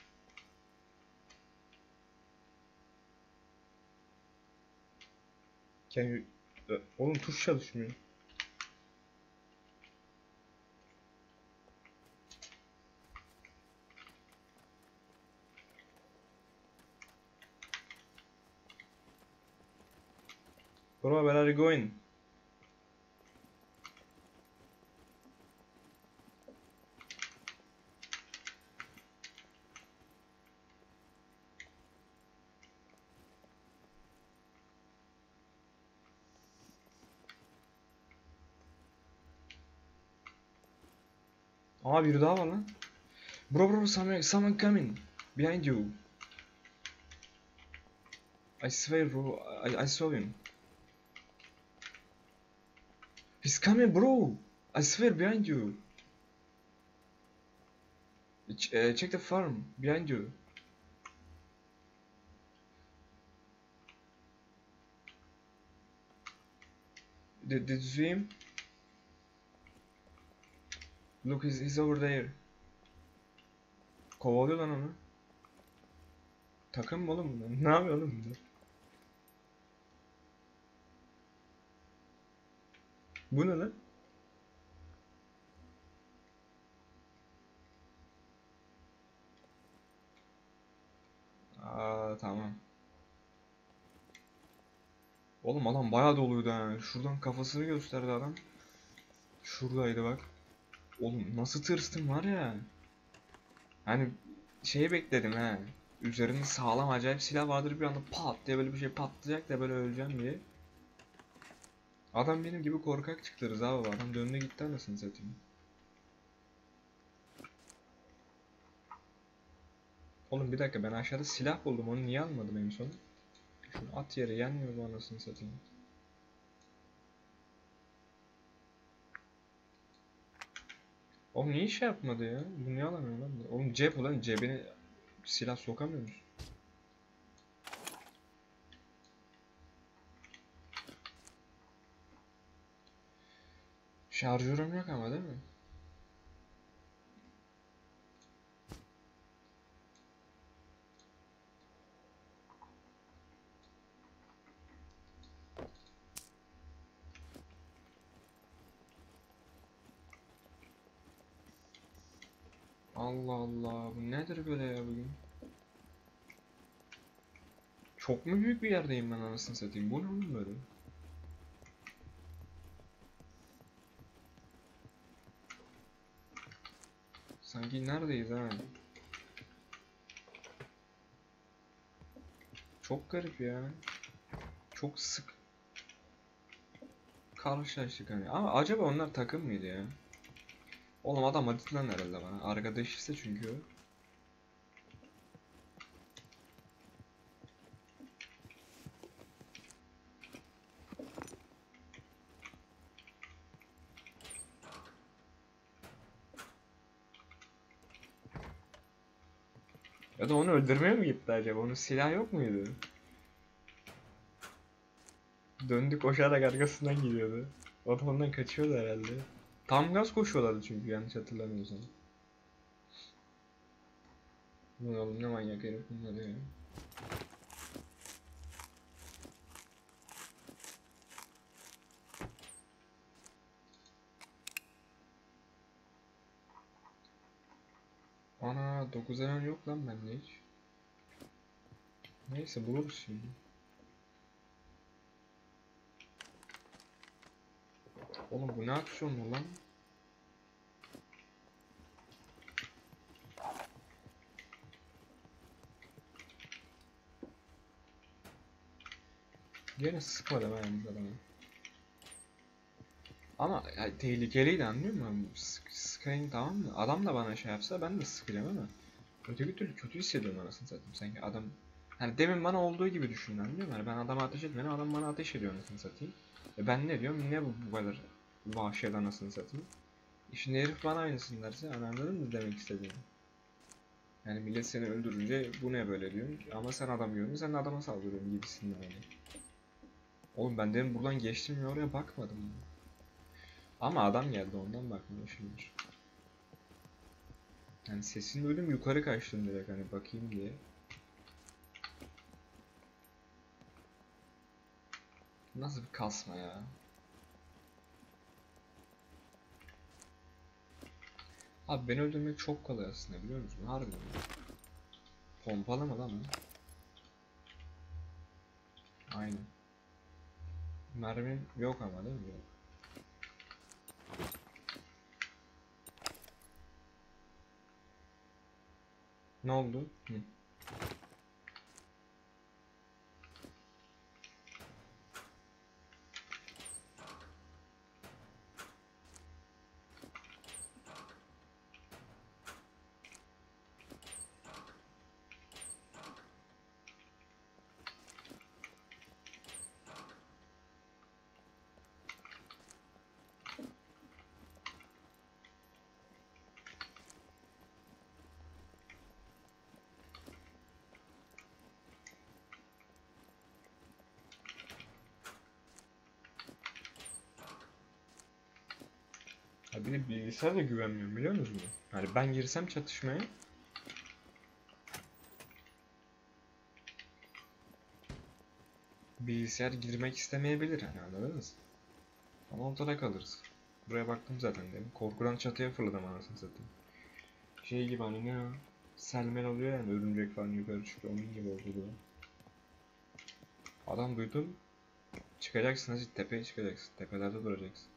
Can you... Oğlum tuş çalışmıyor. Bro, where are you going? Aa, biri daha var lan. Bro, someone coming. Behind you. I swear bro, I saw him. He's coming bro. I swear behind you. Check the farm behind you. Did you see him? Look, he's over there. Kovalıyor lan onu. Takım mı oğlum bunlar? Ne yapıyor oğlum bunlar? Bu ne lan? Aa, tamam. Oğlum adam bayağı doluydu ha. Şuradan kafasını gösterdi adam. Şuradaydı bak. Oğlum nasıl tırstım var ya. Hani şeyi bekledim ha. Üzerinde sağlam acayip silah vardır, bir anda pat diye böyle bir şey patlayacak da böyle öleceğim diye. Adam benim gibi korkak çıktı Rıza baba. Adam döndü gitti anasını satayım. Oğlum bir dakika, ben aşağıda silah buldum, onu niye almadım en son? Şunu at yere, yenmiyor bu anasını satayım. Oğlum niye iş yapmadı ya? Bu niye alamıyor lan? Oğlum cep ulan, cebine silah sokamıyor musun? Şarjörüm yok ama değil mi? Allah Allah, bu nedir böyle ya bugün? Çok mu büyük bir yerdeyim ben anasını satayım? Bu ne oğlum böyle? Sanki neredeyiz ha? Çok garip ya. Çok sık karşılaştık hani. Ama acaba onlar takım mıydı ya? Oğlum adam adından herhalde bana. Arkadaşıysa çünkü o. Ya da onu öldürmeye mi gitti acaba? Onun silah yok muydu? Döndü koşarak arkasından gidiyordu. O da ondan kaçıyordu herhalde. Tam gaz koşuyorlardı çünkü yanlış hatırlamıyorsam. Bu oğlum ne manyak herif bunlar ya. Ana 9 elen yok lan bende hiç. Neyse buluruz şimdi. Oğlum bu ne aksiyonlu lan? Gene sıkmadım ben yalnız adamı. Ama ya, tehlikeliydi anlıyor musun? Sıkayım tamam mı? Adam da bana şey yapsa ben de sıkacağım ama öteki türlü kötü hissediyorum anasını satayım. Sanki adam hani demin bana olduğu gibi düşün anlıyor musun? Hani ben adama ateş etmedim, adam bana ateş ediyor anasını satayım. Ben ne diyorum? Ne bu kadar vahşet anasını satayım? Şimdi herif bana aynısını derse anladın mı demek istediğimi? Yani millet seni öldürünce bu ne böyle diyorsun ama sen adam gördün sen de adama saldırıyorsun gibisinden hani. Oğlum ben demin buradan geçtim ya oraya bakmadım. Ama adam geldi ondan bakmamışımdır. Yani sesini duydum yukarı kaçtım direkt hani bakayım diye. Nasıl bir kasma ya? Abi beni öldürmek çok kolay aslında biliyor musun? Harbiden. Pompalama lan o. Aynen. Mermim yok ama değil mi? Yok. Ne oldu? Hı. Ha bir de bilgisayara da güvenmiyorum biliyor musunuz? Hani ben girsem çatışmaya bilgisayar girmek istemeyebilir hani anladınız? Ama ortada kalırız. Buraya baktım zaten dedim. Korkudan çatıya fırladım anasını satayım. Şey gibi hani ne o? Selmen oluyor yani örümcek falan yukarı çıkıyor onun gibi oldu bu. Adam duydum. Çıkacaksın hacı tepeye çıkacaksın. Tepelerde duracaksın.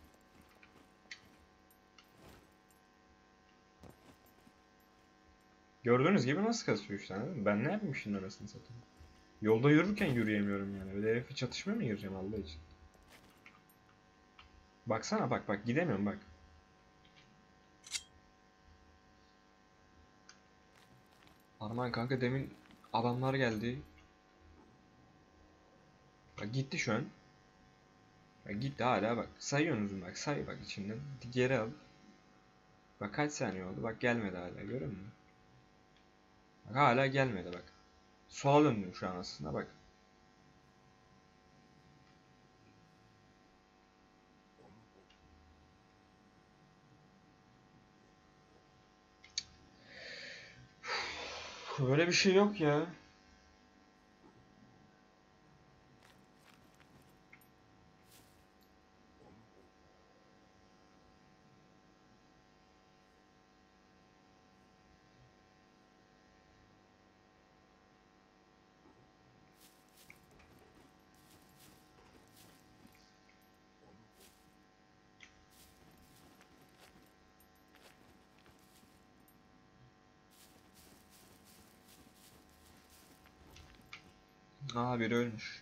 Gördüğünüz gibi nasıl kasıyor işte anladın mı? Ben ne yapayım şimdi arasını satayım. Yolda yürürken yürüyemiyorum yani. Öyle herifi çatışmaya mı gireceğim Allah için? Baksana bak bak gidemiyorum bak. Arman kanka demin adamlar geldi. Bak gitti şu an. Bak gitti hala bak. Sayıyorsunuz bak say bak içinden. Geri al. Bak kaç saniye oldu bak gelmedi hala görüyor musun? Bak hala gelmedi bak. Sola döndüm şu an aslında bak. Böyle bir şey yok ya. Aa biri ölmüş.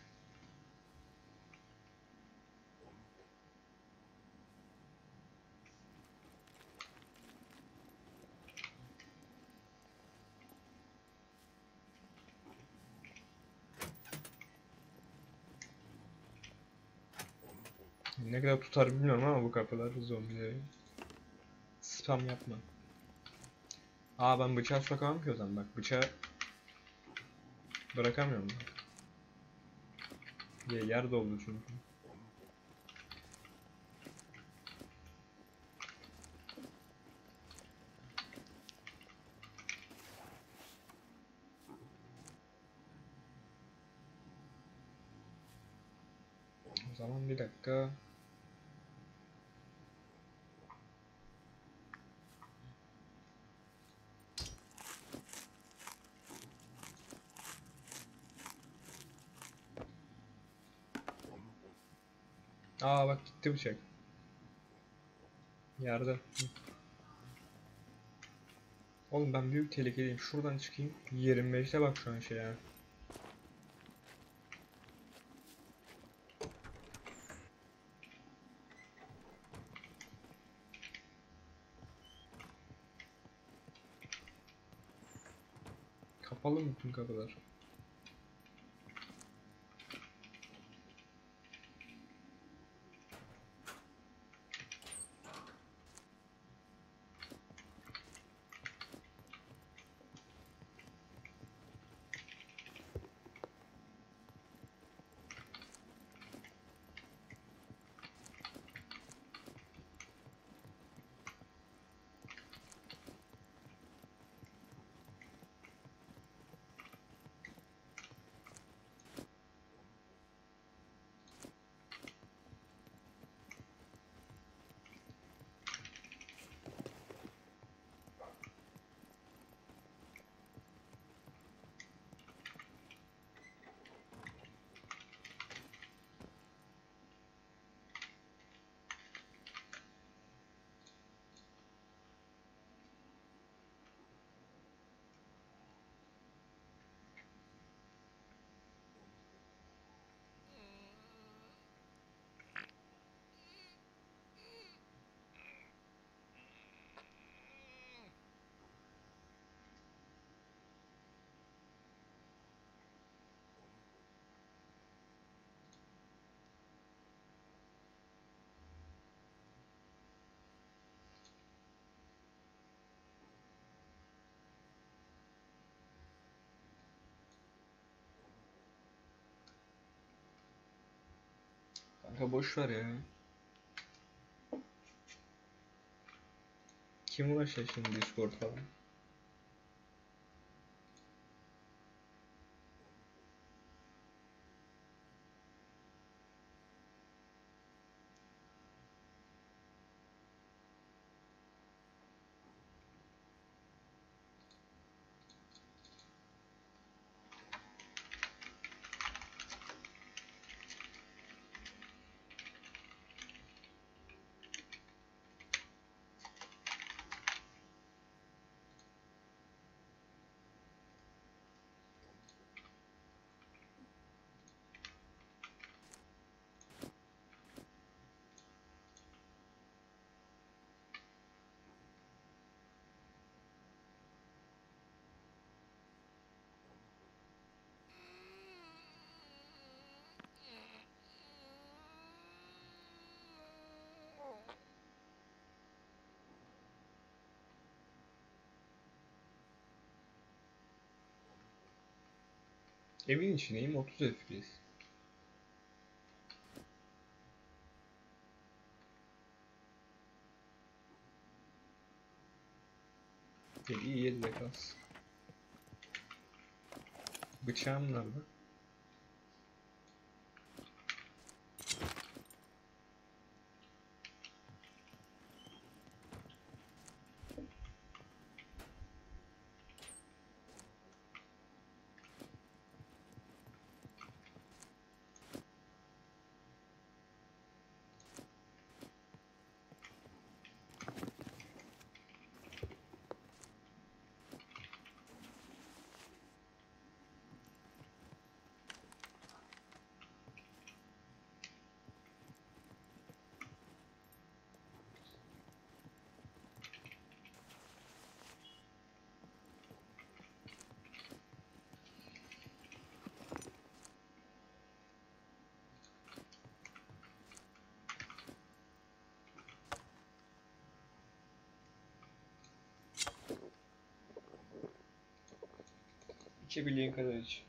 Ne kadar tutar bilmiyorum ama bu kapılar zombileri. Spam yapma. Aa ben bıçağı sokamam ki o zaman, bak bıçağı bırakamıyorum. Yer doldu çünkü. O zaman bir dakika. Aa bak gitti bıçak. Yerde. Hı. Oğlum ben büyük tehlikedeyim. Şuradan çıkayım. 25'te bak şu an şey ya. Kapalı mı bütün kapılar? Kanka boş ver ya. Kim uğraşacak şimdi Discord falan? Evin içindeyim, 30 FPS. İyi 7'de kalsın. Bıçağım nerede? İçebildiğin kadar iç.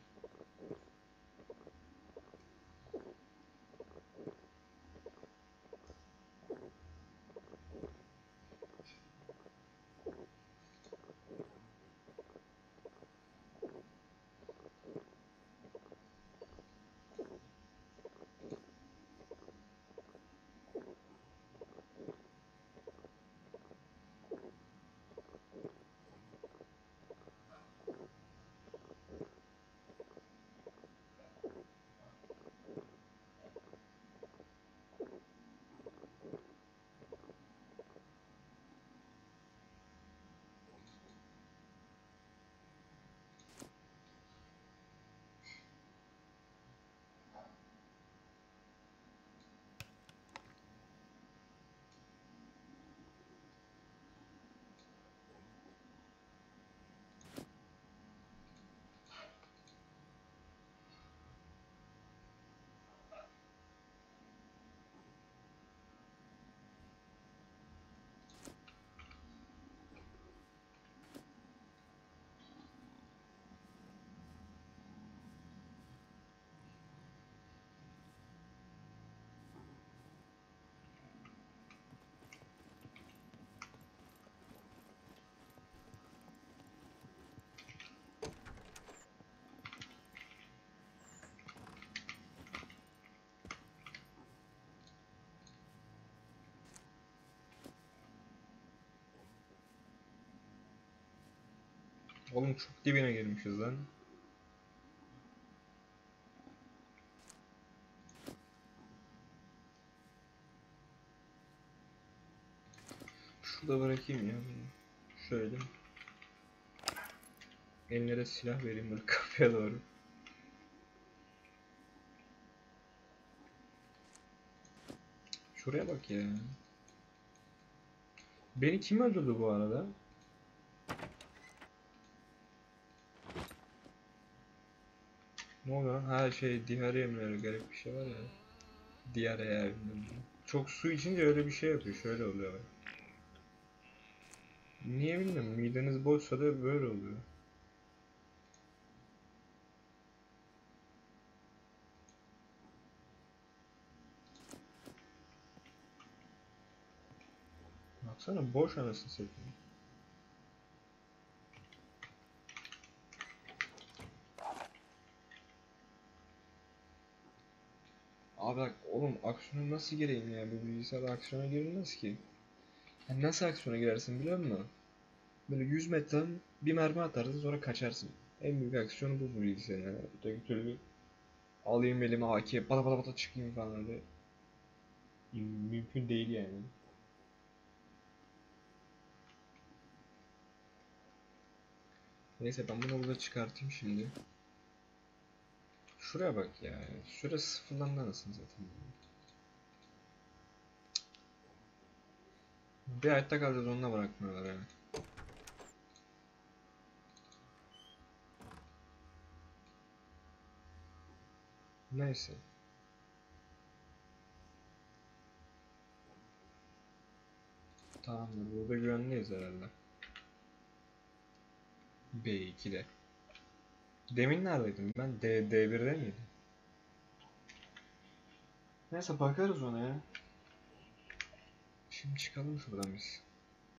Oğlum çok dibine girmişiz lan. Şurada bırakayım ya. Şöyle. Eline de silah vereyim böyle kapıya doğru. Şuraya bak ya. Beni kim öldürdü bu arada? Ne oluyor lan? Ha şey diğer mi garip bir şey var ya. Diğer bilmem ne. Çok su içince öyle bir şey yapıyor. Şöyle oluyor. Niye bilmiyorum. Mideniz boşsa da böyle oluyor. Baksana boş anasını satayım. Abi bak oğlum aksiyona nasıl gireyim ya? Bu bilgisayarda aksiyona girilmez ki. Ya nasıl aksiyona girersin biliyor musun? Böyle 100 metreden bir mermi atarsın sonra kaçarsın. En büyük aksiyonu bu bilgisayarın yani. Öteki türlü alayım elime AK pata pata pata çıkayım falan öyle. Mümkün değil yani. Neyse ben bunu burada çıkartayım şimdi. Şuraya bak ya. Süre sıfırlandı anasını zaten. Bir hayatta kalacağız onunla bırakmıyorlar yani. Neyse. Tamamdır. Burada güvenliyiz herhalde. B2'de. Demin neredeydim ben? D1'de miydim? Neyse bakarız ona ya. Şimdi çıkalım şuradan biz.